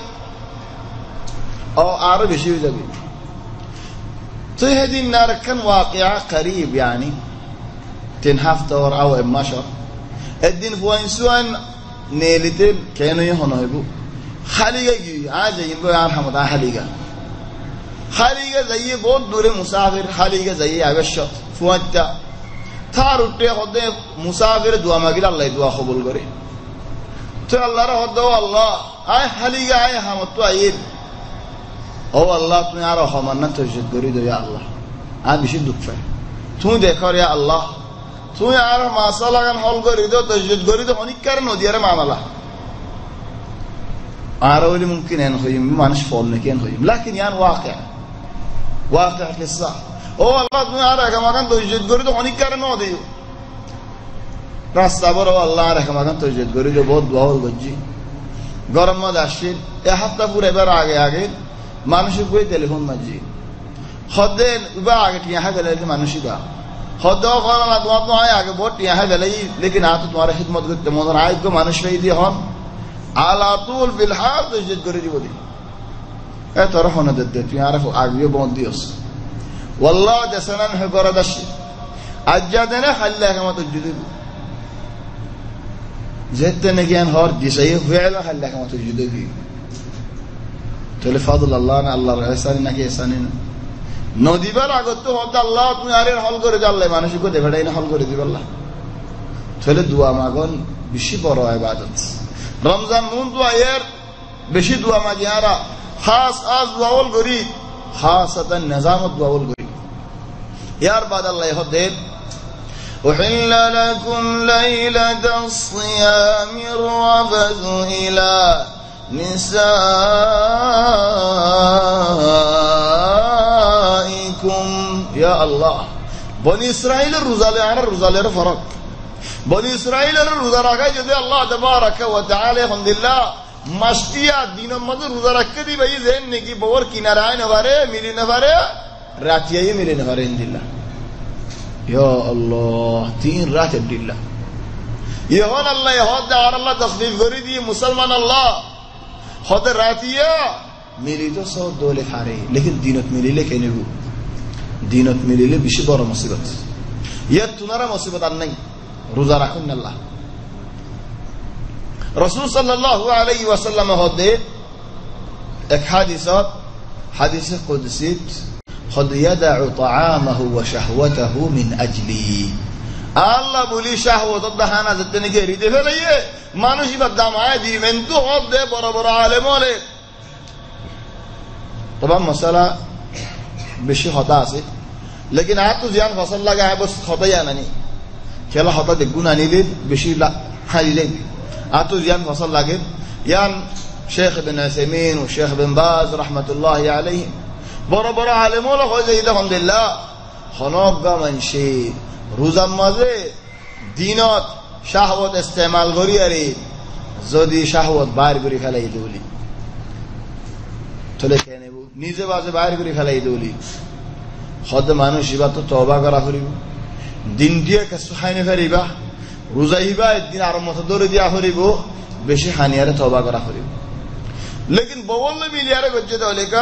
और आर बेशी हो जाबे तो ये दिन नारकन वाक़या करीब यानी तीन हफ्ते और आओ माशर الدين فوينسوان نيلتين كانوا يهونوا يبو خاليجا جي عاجا ينبو يارحم دا خاليجا خاليجا زي بود دور مسافر خاليجا زي عبشت فوانتا تاروتي خده مسافر دعا ماغير الله دعا قبول করে তো আল্লাহ র হদ আল্লাহ আয় খালিগা আয় হামত তো আইর ও আল্লাহ তুমি আর রহমান তৌহিদ করি দো ইয়া আল্লাহ আমি বেশি দুঃখ পাই তুমি দেখো রে আল্লাহ তুমি আর মাসালাগান হল করি দো তৌহিদ করি দো অনেক কারণ নদিয়ারে মামলা আর ওলি মুমকিন ان হইম মানুষ ফল নেকেন হইম لكن يعني واقع واقع للصح ও আল্লাহ তুমি আর একামাগান তৌহিদ করি দো অনেক কারণ নদিও রাস্তা বড় আল্লাহ রাহমাতান তৌহিদ করি দো বহুত দোয়া গজি গরম মদ আসিল এ হাফতা পুরো এবার আগে আগে মানুষের কই টেলিফোন মাজি খদেন উবা আগে টিয়া গেলে মানুষই দা খদ কোন না তোমার তো আয় আগে বহুত টিয়া গেলে लेकिन आ तो तुम्हारे खिदमत करते मदर आय को মানুষ রই দি হন আলা তুল বিল হাদ তৌহিদ করি দি বলি এ তোর হনে দে তুই আর আগে বন্ধ দিওস والله দসনান হে গরদাশ আজ্জাদনা খাল্লাহ মত তৌহিদ زدنا كان هار جسيه فعلا خلاك ما تجده فيه تقول فضل الله أنا الله رئيساني نكى إنسانين نودي بار أقول تو هذا الله تمي أرين حال كره جالله ما نشوف كده بدأين حال كره دي بالله تقول دعاء ما قال بشي برا عبادت رمضان مون دعاء ير بشي دعاء ما جيارا خاص آز دعاء والغري خاصة نظام الدعاء والغري يار بعد الله يهديه أحل لكم ليلة الصيام الرفث إلى نسائكم يا الله بني إسرائيل الرزالة عن الرزالة فرق بني إسرائيل الرزالة جد الله تبارك وتعالى الحمد لله مشتيا دين مد الرزالة كذي بيجي زين نكى بور كنارين نفاره ميلين نفاره راتيه ميلين نفاره إن الله يا الله تين راتب لله يهون الله يهود دار الله تخفيف غريدي مسلمان الله خد راتيه ميلي تو صوت دولة حاري لكن دينت ميلي لك إنه دينت ميلي لك بشي بارا مصيبت يد تنارا مصيبت عني روزا ركن الله رسول صلى الله عليه وسلم هذا एक حادثات حادث قدسي خد يدع طعامه وشهوته من أجلي الله بولي شهوة الدهانة زدني كيري دي فليه ما نشي بدام عادي من تو هاد ده برا برا عالم وله طبعا مسألة بشي خطأ سي لكن عادت زيان فصل لقى بس خطأ يعني كلا خطأ دقون عني لي بشي لا حالي لي عادت زيان فصل لقى يعني شيخ ابن عثيمين وشيخ ابن باز رحمة الله عليه برا برا عالم ولا خوزه إذا الحمد لله خناق منشي روزان مازه دينات شهوات استعمال غري أري زودي شهوات باهر غري خلاه يدولي تله كهنه بو نيزه بازه باهر غري خلاه يدولي خود مانو شيبا تو توبه کرا فريب دين ديه كسو خاينه فريبا روزا هيبا الدين عرم متدور دي فريبو بشي خانياره توبه کرا فريب लेकिन बवल मिलियारे गज्जे दौले का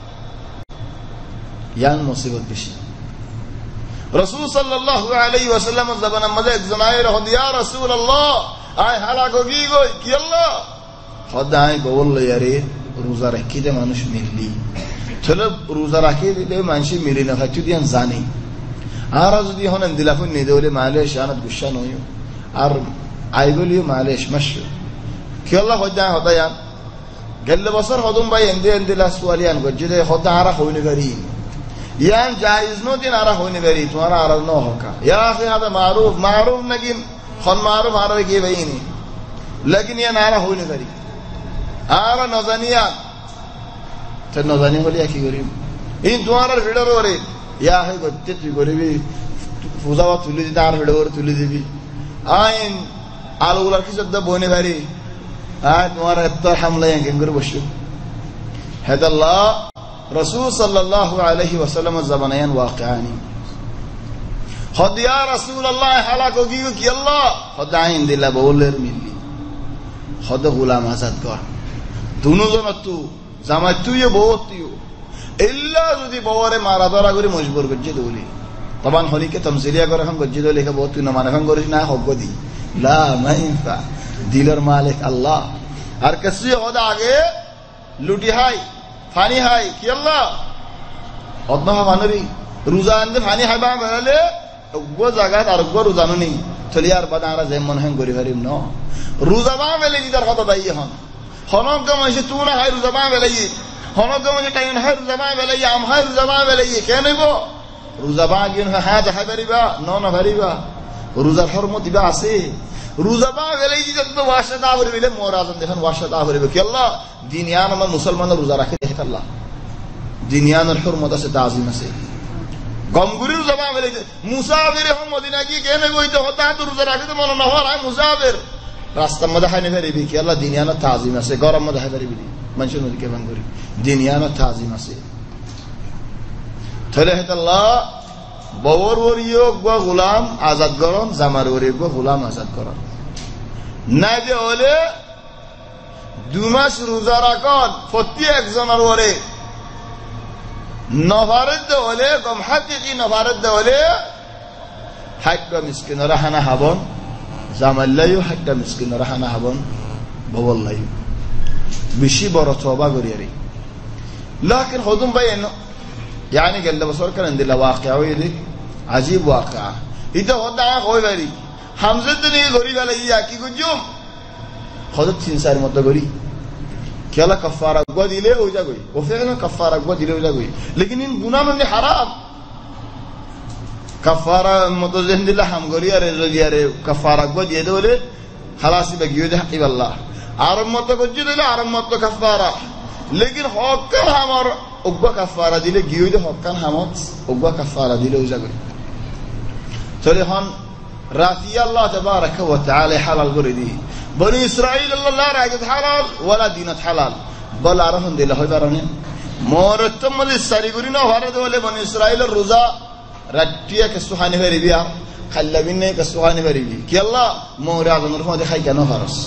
यान मुसीबत बिशी रसूल सल्लल्लाहु अलैहि वसल्लम ज़बान मज़े ज़नाए रहो दिया रसूल अल्लाह आय हालाक होगी गो कि अल्लाह खुदा आय बोल यारे रोजा रखी दे मानुष मिलली चलो रोजा रखी दे मानशी मिली ना खचु दियान जानी आराज़ दी होने दिलाफुन निदोले मालेश आनत गुस्सा नोयो आर आयगोलियो मालेश मशो कि अल्लाह खुदा होता यान गल्ले बसर खुदुम बाय इंदे इंदे लास्वालियान गज्जे खुदा आरा होने करी यान जायज़ नो दिन आरा होने करी तुम्हारा आरा नो होगा या आखिर हदा मारूफ मारूफ नगिन खन मारूफ आरा के भाई नहीं लेकिन ये नारा होने करी আর নজানিয়া তো নজানি হলে কি করিম ইন তোমার ভিড়র ওরে ইয়া হে গতে তুই করিবি পূজাবা তুলি দিতে আর ভিড়র তুলি দিবি আইন আলুগুলার কি সদ্দা বনে ভারি আয় তোমার এত হামলা কেন করে বসু হেদাল্লাহ রাসূল সাল্লাল্লাহু আলাইহি ওয়াসাল্লাম জামানায়ান ওয়াকিআনি হদ ইয়া রাসূলুল্লাহ হালাকো কি কি আল্লাহ হদ আইন দিলা বলের মিলি হদ গোলাম আজাদ কর দুনুজন তু জামাই তুই বহুত তুই ইল্লা যদি বওরে মারা ধরা করে মজবুর করছে দৌলি তখন হলিকে তমসিলিয়া করে এখন গজ্জি দৌলি বহুত তুই না মানে এখন করিস না হক দি লা মাইফা দিলের মালিক আল্লাহ আর কিছু হদ আগে লুটি হাই ফানি হাই কি আল্লাহ অদনা মানবী রোজা আনতে ফানি হাইবা বেলে গো জায়গাত আর গো রোজা ননি চলিয়ার বাদ আমরা যেমন হেন করি পারিম ন রোজা বা বেলে দিদার কথা দাই হন হনক গমছে তু না হাই রোজা বা বেলে হনক গমছে টাইন হাই রোজা বা বেলে আম হাই রোজা বা বেলে কে নেব রোজা বা গিন হ্যাঁ দেখাই পারিবা ন না পারিবা রোজার হরমত দিবা আছে রোজা বা বেলে যত ওয়াশাদা হরিবে মোরাজন দেখেন ওয়াশাদা হরিবে কি আল্লাহ দিনিয়ান আমার মুসলমান রোজা রাখে দেখে আল্লাহ দিনিয়ানের হরমত আছে তাজিম আছে গমগুরির জমা বেলে মুসাফির হম মদিনা কি কেনে বইতে হতা তো রোজা রাখতে মন না হয় আই মুসাফির রাস্তার মধ্যে হাইনে ফেরিবি কি আল্লাহ দিনিয়ানের তাজিম আছে গরম মধ্যে হাই ফেরিবি মানুষের নদী কে ভাঙ্গুরি দিনিয়ানের তাজিম আছে তাহলে হেতাল্লাহ বওর ওরিও গো গোলাম আজাদ করন জামার ওরিও গো গোলাম আজাদ করন না যে হলে দুই মাস রোজা রাখন প্রতি একজনের ওরে নভারত হলে কম হাকিকি নভারত হলে হাক্কা মিসকিনরা হানা হাবন জামাল্লাইও হাক্কা মিসকিনরা হানা হাবন বওয়াল্লাই বেশি বড় তওবা করিয়ারি لكن خذون بينه يعني قال له بصور كان عندنا واقع ويدي عجيب واقع إذا هذا خوي بري حمزة تني غريب على إياه كي كجوم خذت تنسار متغري كلا كفارة قوة ديله هو جاكوي وفعلا كفارة قوة ديله هو جاكوي لكن إن गुनाह من حرام كفارة متوجه ديله هم غري أره زوجي أره كفارة قوة ديه دوله خلاص بقيه ده حقيب الله عرب متوجه ديله عرب متو كفارة लेकिन हक्कन हमार उग्वा कफारा दिले गियो दे हक्कन हमत उग्वा कफारा दिले उजागर चले हन रातिया अल्लाह तबारक व तआला हलाल करे दी बनी इस्राइल अल्लाह राजत हलाल वला दीनत हलाल बल आरहन दिले होय बारने मोरतम मले सारी गुरी न हरे दोले बनी इस्राइल रोजा रातिया के सुहाने भरी बिया खल्लबिन ने के सुहाने भरी बि कि अल्लाह मोरा जनर हो देखाय केन हरस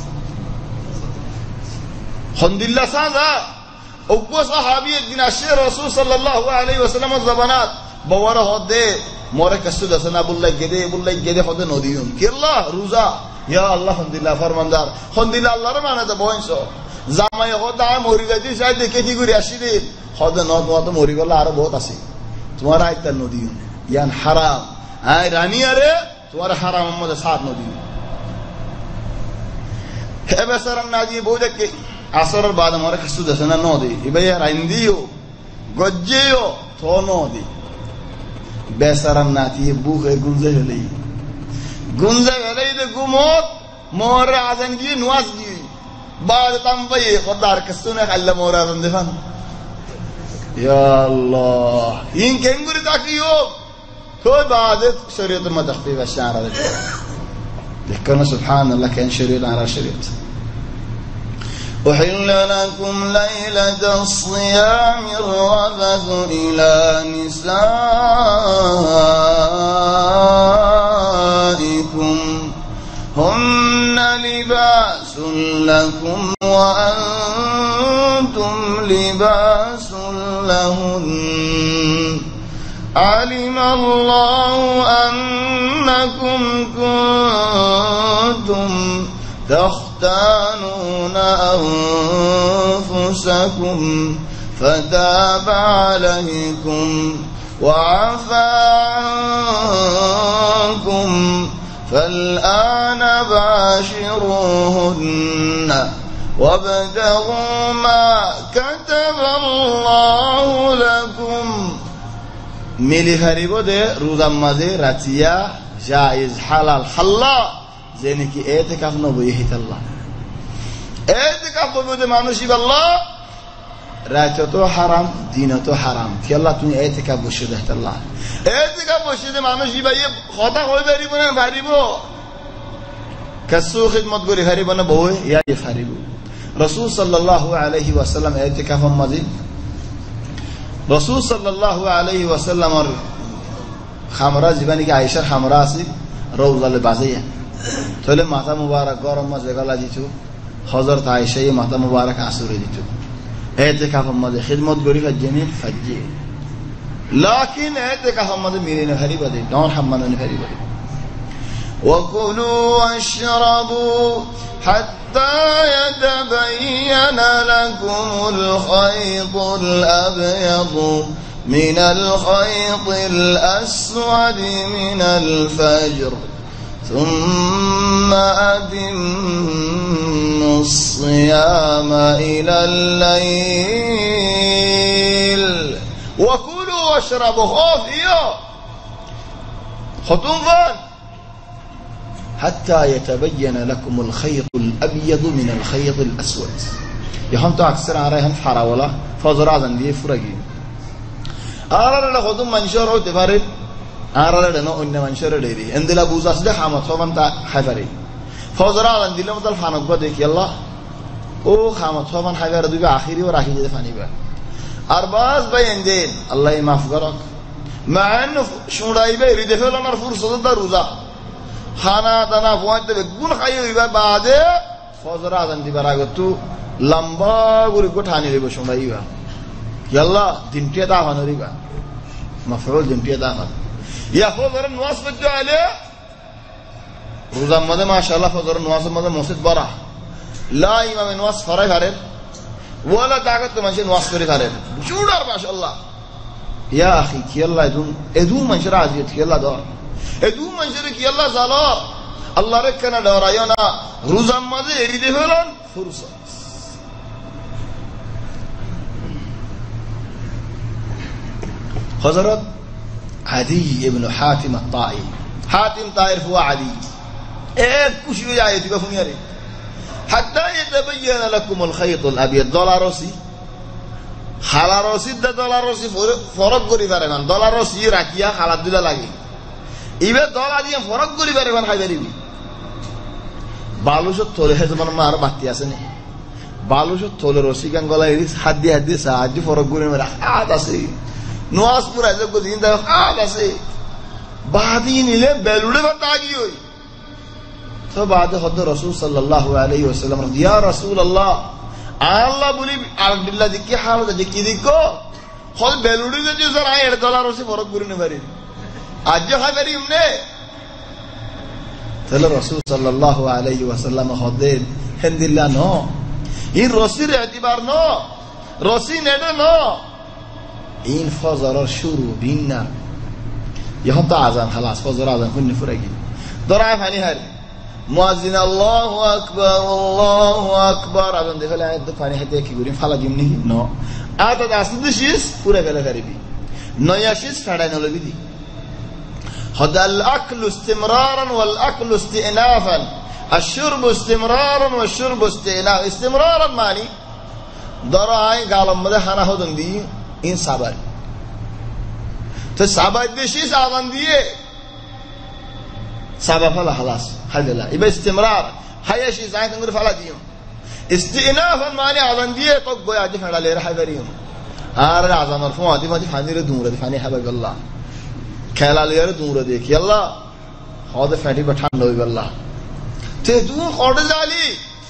हंदिल्ला साजा उब्बो सहाबी एक दिन अशे रसूल सल्लल्लाहु अलैहि वसल्लम ज़बानात बवर होदे मोरे कसु दसना बुल्ला गेदे बुल्ला गेदे होदे नदियुन कि अल्लाह रोजा या अल्लाह हंदिल्ला फरमानदार हंदिल्ला अल्लाह रे माने तो बोइसो জামাই होदा मोरी गदी शायद देखे थी गुरी आशीदे होदे नद मत मोरी गला आरो बहुत आसी तुम्हारा आयत नदियुन यान हराम आय रानी अरे तुम्हारा हराम मत साथ नदियुन हे बेसरन नाजी बोझे के আসর বাদ আমার কিছু দেশে না নদী এবারে রাইন্দিও গজ্জেও তো নদী বেসারাম নাতি বুকে গুঞ্জে হলে গুঞ্জে হলে দে গুমত মোর আজান গিয়ে নওয়াজ গিয়ে বাদ তামবাই খদার কসুনে আল্লাহ মোর আজান দেখান ইয়া আল্লাহ ইন কেঙ্গুরি তাকিও তো বাদ শরীয়ত মা তখফিফ الشعر দেখনা সুবহানাল্লাহ কেন শরীয়ত আর শরীয়ত أحل لكم ليلة الصيام الرفث إلى نسائكم هن لباس لكم وأنتم لباس لهن علم الله أنكم كنتم تختانون أنفسكم فتاب عليكم وعفى عنكم فالآن باشروهن وابتغوا ما كتب الله لكم মিলি হারিব দে রোজার মাঝে রাতিয়া জায়েজ হালাল হাল্লা যে নাকি এতেকাফ নবই হিতাল্লাহ এতেকাফ করবে মানুষই আল্লাহ রাতে তো হারাম দিনে তো হারাম কি আল্লাহ তুমি এতেকাফ বসে দেখ আল্লাহ এতেকাফ বসে দে মানুষই ভাই কথা কই পারিব না পারিব কাসু খিদমত করে পারিব না বউ ইয়া পারিব রাসূল সাল্লাল্লাহু আলাইহি ওয়াসাল্লাম এতেকাফের মাঝে রাসূল সাল্লাল্লাহু আলাইহি ওয়াসাল্লামের খামরা জীবনী কি আয়েশার খামরা আছে রওজালে বাজাইয়া তাহলে মাথা মুবারক গরম মাঝে গলা দিত হযরত আয়েশা এই মাথা মুবারক আসরে দিত এতেকাফের মাঝে খিদমত করি ফাজনি ফাজি লাকিন এতেকাফের মাঝে মিলিনে হারি বাদে নর হাম্মানে হারি বাদে وكلوا واشربوا حتى يتبين لكم الخيط الأبيض من الخيط الأسود من الفجر ثم أتموا الصيام إلى الليل وكلوا واشربوا خافيا ختم فان حتى يتبين لكم الخيط الأبيض من الخيط الأسود يهم تو أكثر عليهم حراولا فزر عزن دي فرقي أرى لا خدم منشر أو تفرد أرى لا نو إن منشر ليري عندنا بوزاس ده حما ثوبان تا حفري فزر عزن دي لما تل فانق بدي كيلا أو حما ثوبان حفر دوبي آخري وراحي جد فاني بقى أرباز بيندين الله يمافقرك مع إنه شمراي بيري دفعنا نرفور صدق روزا খানা দানা পয়েন্ট বেগুন খাইয়ে দিবার বাদে ফজর আজান দিবার আগে তো লম্বা করে গোঠানি দেব শোনাইবা কি আল্লাহ দিনটিয়া দা বানরিবা মাফউল দিনটিয়া দা বান ইয়া ফজর নামাজ পড়তে আলে রোজার মধ্যে মাশাআল্লাহ ফজর নামাজের মধ্যে মসজিদ বড় লা ইমাম নামাজ ফরাই করেন ওয়ালা তাকাত মানুষ নামাজ করে করেন জুড়ার মাশাআল্লাহ ইয়া আখি কি আল্লাহ এদুন এদুন মানুষের আজিয়ত কি আল্লাহ দাও এদু মানুষের কি আল্লাহ জানো আল্লাহর কেন ডরাইও না রোজার মাঝে এড়ি দিয়ে ফেলেন ফুরসত হযরত আদি ইবনে হাতিম আত-তাই হাতিম তায়ের ফুয়া আদি এক খুশি হয়ে যায় দিবা ফুনিয়ারে হাত্তা ইয়াতাবায়ানা লাকুমুল খায়তুল আবিয়াদ দলারসি হালারসি দলারসি ফরক করি পারে না দলারসি রাখিয়া হালাত দিলা লাগে ইবে দলা দিয়ে ফরক করি পারে কোন খাইদারিবি বালুসত তোলে হে যেমন মার বাতি আছে নি বালুসত তোলে রসি গান গলা এরি হাত দিয়ে হাত দিয়ে সাহায্য ফরক করে মারা হাত আছে নোয়াজ পুরা যে দিন দা হাত আছে বাদি নিলে বেলুড়ে বাতা গি হই তো বাদে হদ রাসূল সাল্লাল্লাহু আলাইহি ওয়াসাল্লাম ইয়া রাসূলুল্লাহ আল্লাহ বলি আব্দুল্লাহ দি কি হাল দে কি দিকো হল বেলুড়ে যে যারা এর দলা রসি ফরক করে নে পারি আজ হাজারি উমনে তাহলে রাসূল সাল্লাল্লাহু আলাইহি ওয়াসাল্লাম হদেন হেনদিল্লা নো এই রসির এতিবার নো রসি নেডে নো ইন ফজরের শুরু বিনা ইহম তো আযান خلاص ফজর আযান কোন ফুরাগি দরা ফানি হার মুয়াজ্জিন আল্লাহু আকবার আল্লাহু আকবার আযান দেখলে আয়াত ফানি হাতে কি করি ফালা দিমনি নো আতা দাসদিস পুরা গেলে গারিবি নয়াশিস ফাড়াই নলবি দি هذا الأكل استمرارا والأكل استئنافا الشرب استمرارا والشرب استئناف استمرارا معني دراي قالم مده حنا هدن دي إن صبر تصبر بشي صابن دي صبر فلا خلاص حل لا يبقى استمرار هيا شيء زين تنقول فلا ديهم استئنافا معني عظم دي طق يا جف على لير حذريهم هذا العظم مرفوع دي ما تفعني ردون ردفعني حبيب الله খেলা লিয়ার দূরে দেখি আল্লাহ হদে ফ্যাটি বা ঠান্ডা হইবে আল্লাহ তে দূর খড়ে জালি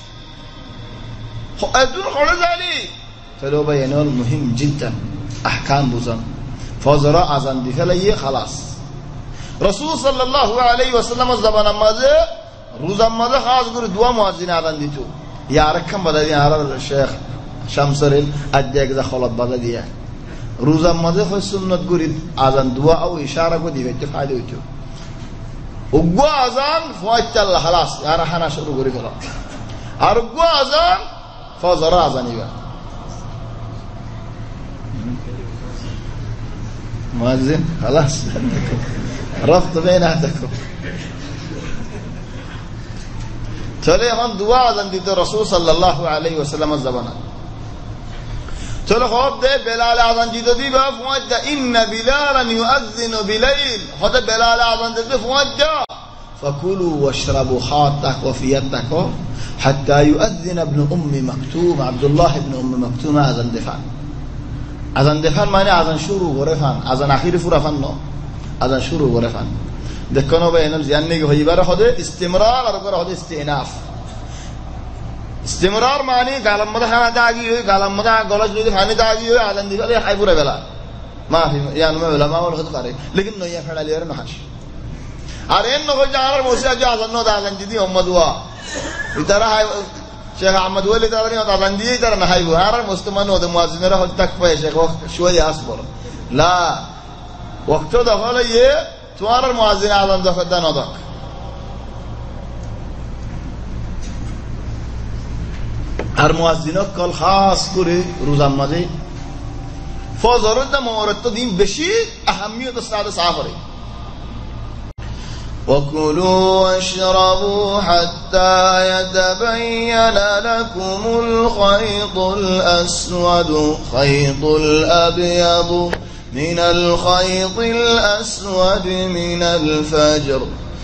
দূর খড়ে জালি তাহলে ভাই এনল মুহিম জিদ্দান আহকাম বুঝান ফজর আজান দি ফেলাইয়ে খালাস রাসূল সাল্লাল্লাহু আলাইহি ওয়াসাল্লাম জামান নামাজে রোজা নামাজে খাস করে দোয়া মুয়াজ্জিন আজান দিত ইয়া রাকাম বাদাই আর শেখ শামসুল আজ্জাক যা খলত বাদা দিয়া রোজার মাঝে হয় সুন্নত করি আজান দোয়া ও ইশারা করে দিবে তো ফায়দা হইতো উগ্র আজান ফয়তাল খালাস আর হানা শুরু করে গেল আর উগ্র আজান ফজর আজান ইবা মুয়াজ্জিন খালাস رفض بيناتكم চলে এখন দুয়া আজান দিত রাসূল সাল্লাল্লাহু আলাইহি ওয়াসাল্লামের জামানা চলো হব দে বেলাল আজান দিত দিবা ফুয়াজ্জা ইন্না বিলালান ইউআযযিনু বিলাইল হতে বেলাল আজান দিত ফুয়াজ্জা ফাকুলু ওয়াশরাবু হাতাক ওয়া ফিয়াতাক হাত্তা ইউআযযিন ইবনে উম্মি মাকতুম আব্দুল্লাহ ইবনে উম্মি মাকতুম আজান দেফান আজান দেফান মানে আজান শুরু করে ফান আজান আখিরে পুরা ফান ন আজান শুরু করে ফান দেখনো বাইনাল জান্নি হইবার হদে ইস্তিমরার আর করে হদে ইস্তিনাফ ইস্তিমরার মানে গালাম মধ্যে খানা দাগি হই গালাম মধ্যে গলা যদি পানি দাগি হই আজান দিলে হাই পুরা বেলা মাফি ইয়ান মা উলামা বল হতে পারে লেকিন নয়া ফেড়ালি আর নহাস আর এন নগর জানার মসজিদ আজ আজান ন আজান দিদি মোহাম্মদ ওয়া ইতারা হাই শেখ আহমদ ওয়ালি তারা নি আজান দিয়ে তারা না হাইবো আর মুসলমান ওদের মুয়াজ্জিনরা হতে তাক পায় শেখ শুয়ে আসবর লা ওয়াক্ত দখল ইয়ে তোমার মুয়াজ্জিন আজান দখল দান দক আর মুয়াজ্জিন কল খাস করে রোজার মাঝে ফজরের দা মুহূর্ত দিন বেশি আহমিয়ত সাদে সাফরে وكلوا واشربوا حتى يتبين لكم الخيط الأسود خيط الأبيض من الخيط الأسود من الفجر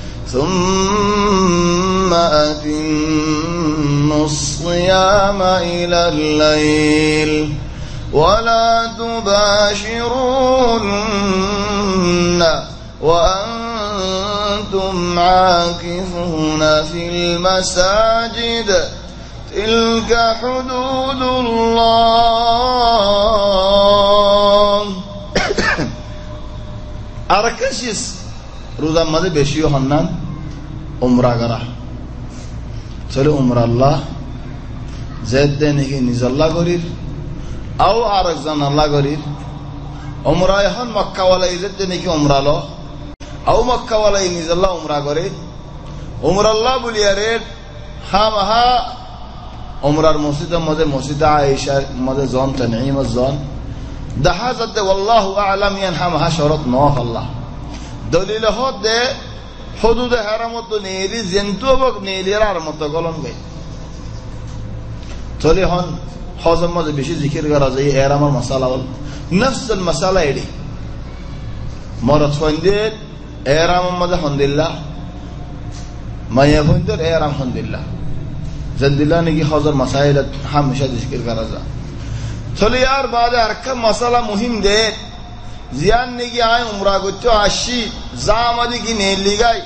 ثم أتموا الصيام إلى الليل ولا تباشرون وأنتم عاكفون في المساجد تلك حدود الله আরেকশিস রোজার মাঝে বেশিও হন্নান উমরা করা চলে উমরা আল্লাহ জেদ নাকি নিজল্লাহ করির আও আরেকজন আল্লাহ করির উমরা এখন মক্কাওয়ালা ইজেদ নাকি উমরা লো আও মক্কাওয়ালা নিজল্লাহ উমরা করে উমরা আল্লাহ বলিয়ারে হামাহা উমরার মসজিদের মধ্যে মসজিদ আয়েশার মধ্যে জন তানঈম জন দেখা যাতে আল্লাহু আ'লাম ইয়ান হামাহা শরত ন আল্লাহ দলিল হদে হুদুদ হারামত নেরি জেন্তু বক নেলিয়ার মত গলন গাই চলে হন হজম মধ্যে বেশি জিকির করা যায় এর আমার মাসালা হল নফসুল মাসালা এডি মরত ফন্দে এরাম মধ্যে হন্দিল্লাহ মায়া ফন্দে এরাম হন্দিল্লাহ জন্দিল্লাহ নাকি হজর মাসাইল হামেশা জিকির করা যায় চলে আর বাদে আরেকটা মাসালা মুহিম দে জিয়ান নাকি আয় উমরা করতে আসি জামাদি কি নেলি গাই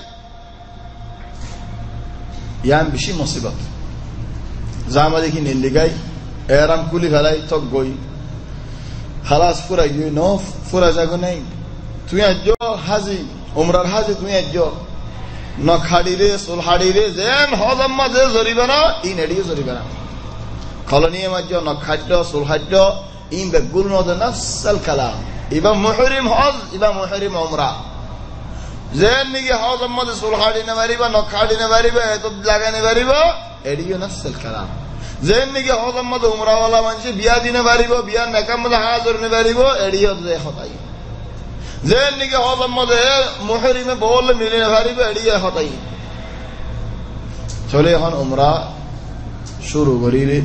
ইয়ান বেশি মুসিবত জামাদি কি নেলি গাই এরাম কুলি ফেলাই তক গই খালাস পুরা গিয়ে ন পুরা যাগো নাই তুই আজ হাজি উমরার হাজি তুই আজ ন খাড়ি রে সোল হাড়ি রে যেন হজম মাঝে জরিবে না ইন এড়িয়ে জরিবে না কলোনিয়ে মাঝে ন খাদ্য সোল খাদ্য ইন বেগুল নদে নফসাল কালাম ইবা মুহরিম হজ ইবা মুহরিম উমরা যেন নাকি হজম মাঝে সোল হাড়ি না মারিবা ন খাড়ি না মারিবা এত লাগানে মারিবা এড়িয়ে নফসাল কালাম যেন নাকি হজম মাঝে উমরাওয়ালা মানুষ বিয়া দিনে মারিব বিয়ার নেকাম মাঝে হাজর নে মারিব এড়িয়ে যে হতাই যেন নাকি হজম মাঝে মুহরিমে বল মিলিয়ে মারিব এড়িয়ে হতাই চলে এখন উমরা শুরু করি রে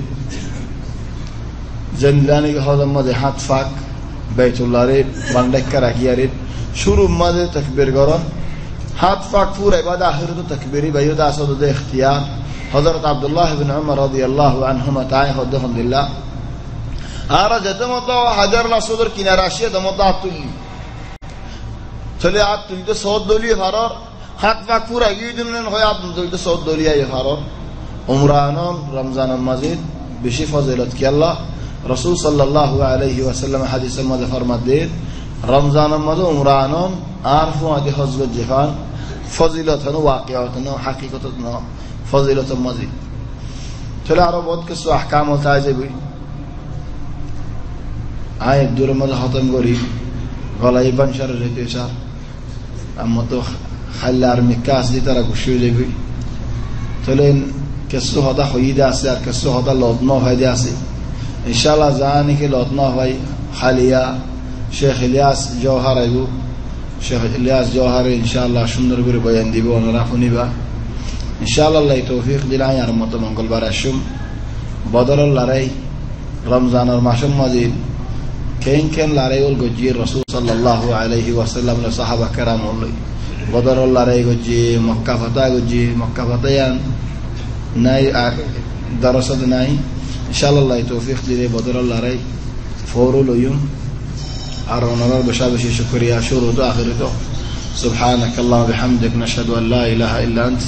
জেনলানি হজম মাঝে হাত ফাক বাইতুল্লাহ রে বান্ডাক্কা রাখিয়া রে শুরু মাঝে তাকবীর করন হাত ফাক পুরা বাদ আখিরে তো তাকবীরি বাইদা আসদ দে ইখতিয়ার হযরত আব্দুল্লাহ ইবনে উমর রাদিয়াল্লাহু আনহুমা তাই হদ্দাহুল্লাহ আর যেতে মতো হাজার লাসুদর কিনারা আসিয়া দমত আতুলি চলে আত তুই তো সদ দলিয়ে ফারর হাত পাক পুরা গিয়ে দিলেন হয় আত তুই তো সদ দলিয়ায় ফারর উমরানন রমজানের মাঝে বেশি ফজিলত কি আল্লাহ রাসূল সাল্লাল্লাহু আলাইহি ওয়াসাল্লাম হাদিসের মধ্যে ফরমান দেন রমজানের মাঝে উমরানন আর ফুয়াতে হজরত জিহান ফজিলত হনো ওয়াকিয়াত হনো হাকিকত হনো ফজিলত মাঝে চলে আরো বহুত কিছু আহকাম হতে যাবে আয় দূর মধ্যে খতম করি গলায় বানসার রেতে সার আমার তো খাল্লার মিকাস দি তারা খুশি হয়ে যাবে চলে কিছু হতা হইদে আছে আর কিছু হতা লগ্ন হয়ে আছে ইনশাআল্লাহ জানি কি লগ্ন হয় খালিয়া শেখ ইলিয়াস জওহার আইবু শেখ ইলিয়াস জওহার ইনশাআল্লাহ সুন্দর করে বয়ান দিব ওনারা শুনিবা ইনশাআল্লাহ আল্লাহ তৌফিক দিলাই আর মতো মঙ্গলবার আসুম বদরল লড়াই রমজানের মাসের মাঝে কেন কেন লড়াই ওল গজিয়ে রসুল সাল্লাল্লাহু আলাইহি ওয়াসাল্লাম সাহাবা কেরাম ওল বদরল লড়াই গজিয়ে মক্কা ফাতা গজিয়ে মক্কা ফাতায়ান নাই দরসদ নাই ইনশাআল্লাহ আল্লাহ তৌফিক দিলে বদরল লড়াই ফৌরুল ইয়ুম আর ওনার বেশা বেশি শুকরিয়া শুরু তো আখির তো سبحانك اللهم وبحمدك نشهد ان لا اله الا انت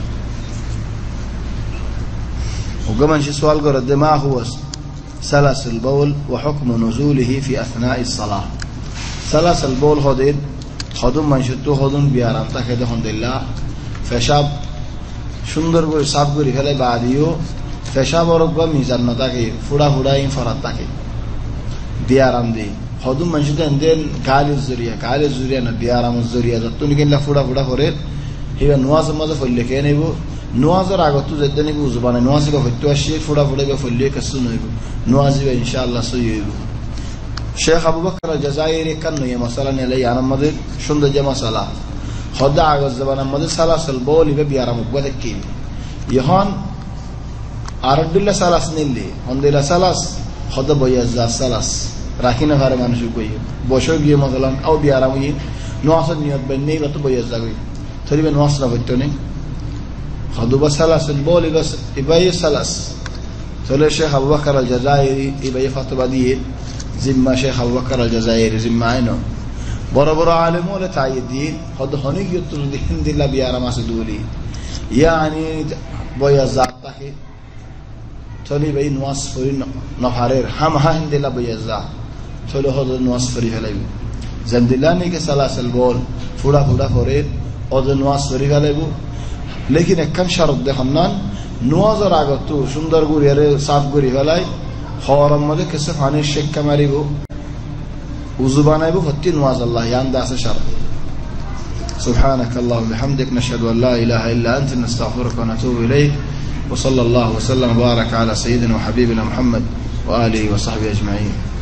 وكمان شي سؤال قرد ما هو سلس البول وحكم نزوله في اثناء الصلاه سلس البول خدين خدوم من شتو خدون بيارام تاكي الحمد لله পেশাব সুন্দর করে সাফ করে ফেলে বাদিও পেশাব রকবা মিজান না থাকে ফুড়া ফুড়াই ফরাত থাকে বিয়ারাম দেই خدوم من شتو عندن قال الزريا قال الزريا نبيارام الزريا زتوني كلا فودا فودا فوريت هي نواز ما زفل كيني بو نواز راغتو زدني بو زبانه نواز كو فتو اشي فودا فودا بفل كسنو بو نواز ان شاء الله سيو شيخ ابو بكر الجزائري كانوا يا مثلا لي انا مد شند جما صلاه خدا اغز زبانه مد سلاسل بول بيارام بودكي يهان ارد الله سلاس نيلي هندلا سلاس خدا بيزا سلاس রাখিনা ভারে মানুষ কই বসো গিয়ে মতলব আও বিয়ারাম গিয়ে নোয়াস নিয়ত বন্নে গত বয়স যাবে তরিবে নোয়াস না হইতো নে খাদুবা সালাসন বলি বাস ইবাই সালাস চলে শেখ আবু বকর আল জাজাইরি ইবাই ফতোয়া দিয়ে জিম্মা শেখ আবু বকর আল জাজাইরি জিম্মা আইনো বড় বড় আলেম ওলে তাইদিন হদ হনি গিয়ত দিন দিলা বিয়ারাম আছে দুলি ইয়ানি বয়স যাতাকে চলে বাই নোয়াস ফরি নফারের হাম হান দিলা বয়স চলো হদ নোয়াজ ফরি ফেলাইব জানদিলানি কে সালাসল বল ফুড়া ফুড়া ফরে অদ নোয়াজ ফরি ফেলাইব লেকিন একখান শরত দেখুন না নোয়াজের আগত সুন্দর গুড়িয়ারে সাফ গুড়ি ফেলাই হরম মধ্যে কিছু পানির শেক্কা মারিব উজু বানাইব হত্তি নোয়াজ আল্লাহ ইয়ান দাসে শরত سبحانك اللهم وبحمدك نشهد ان لا اله الا انت نستغفرك ونتوب اليك وصلى الله وسلم وبارك على سيدنا وحبيبنا محمد واله وصحبه اجمعين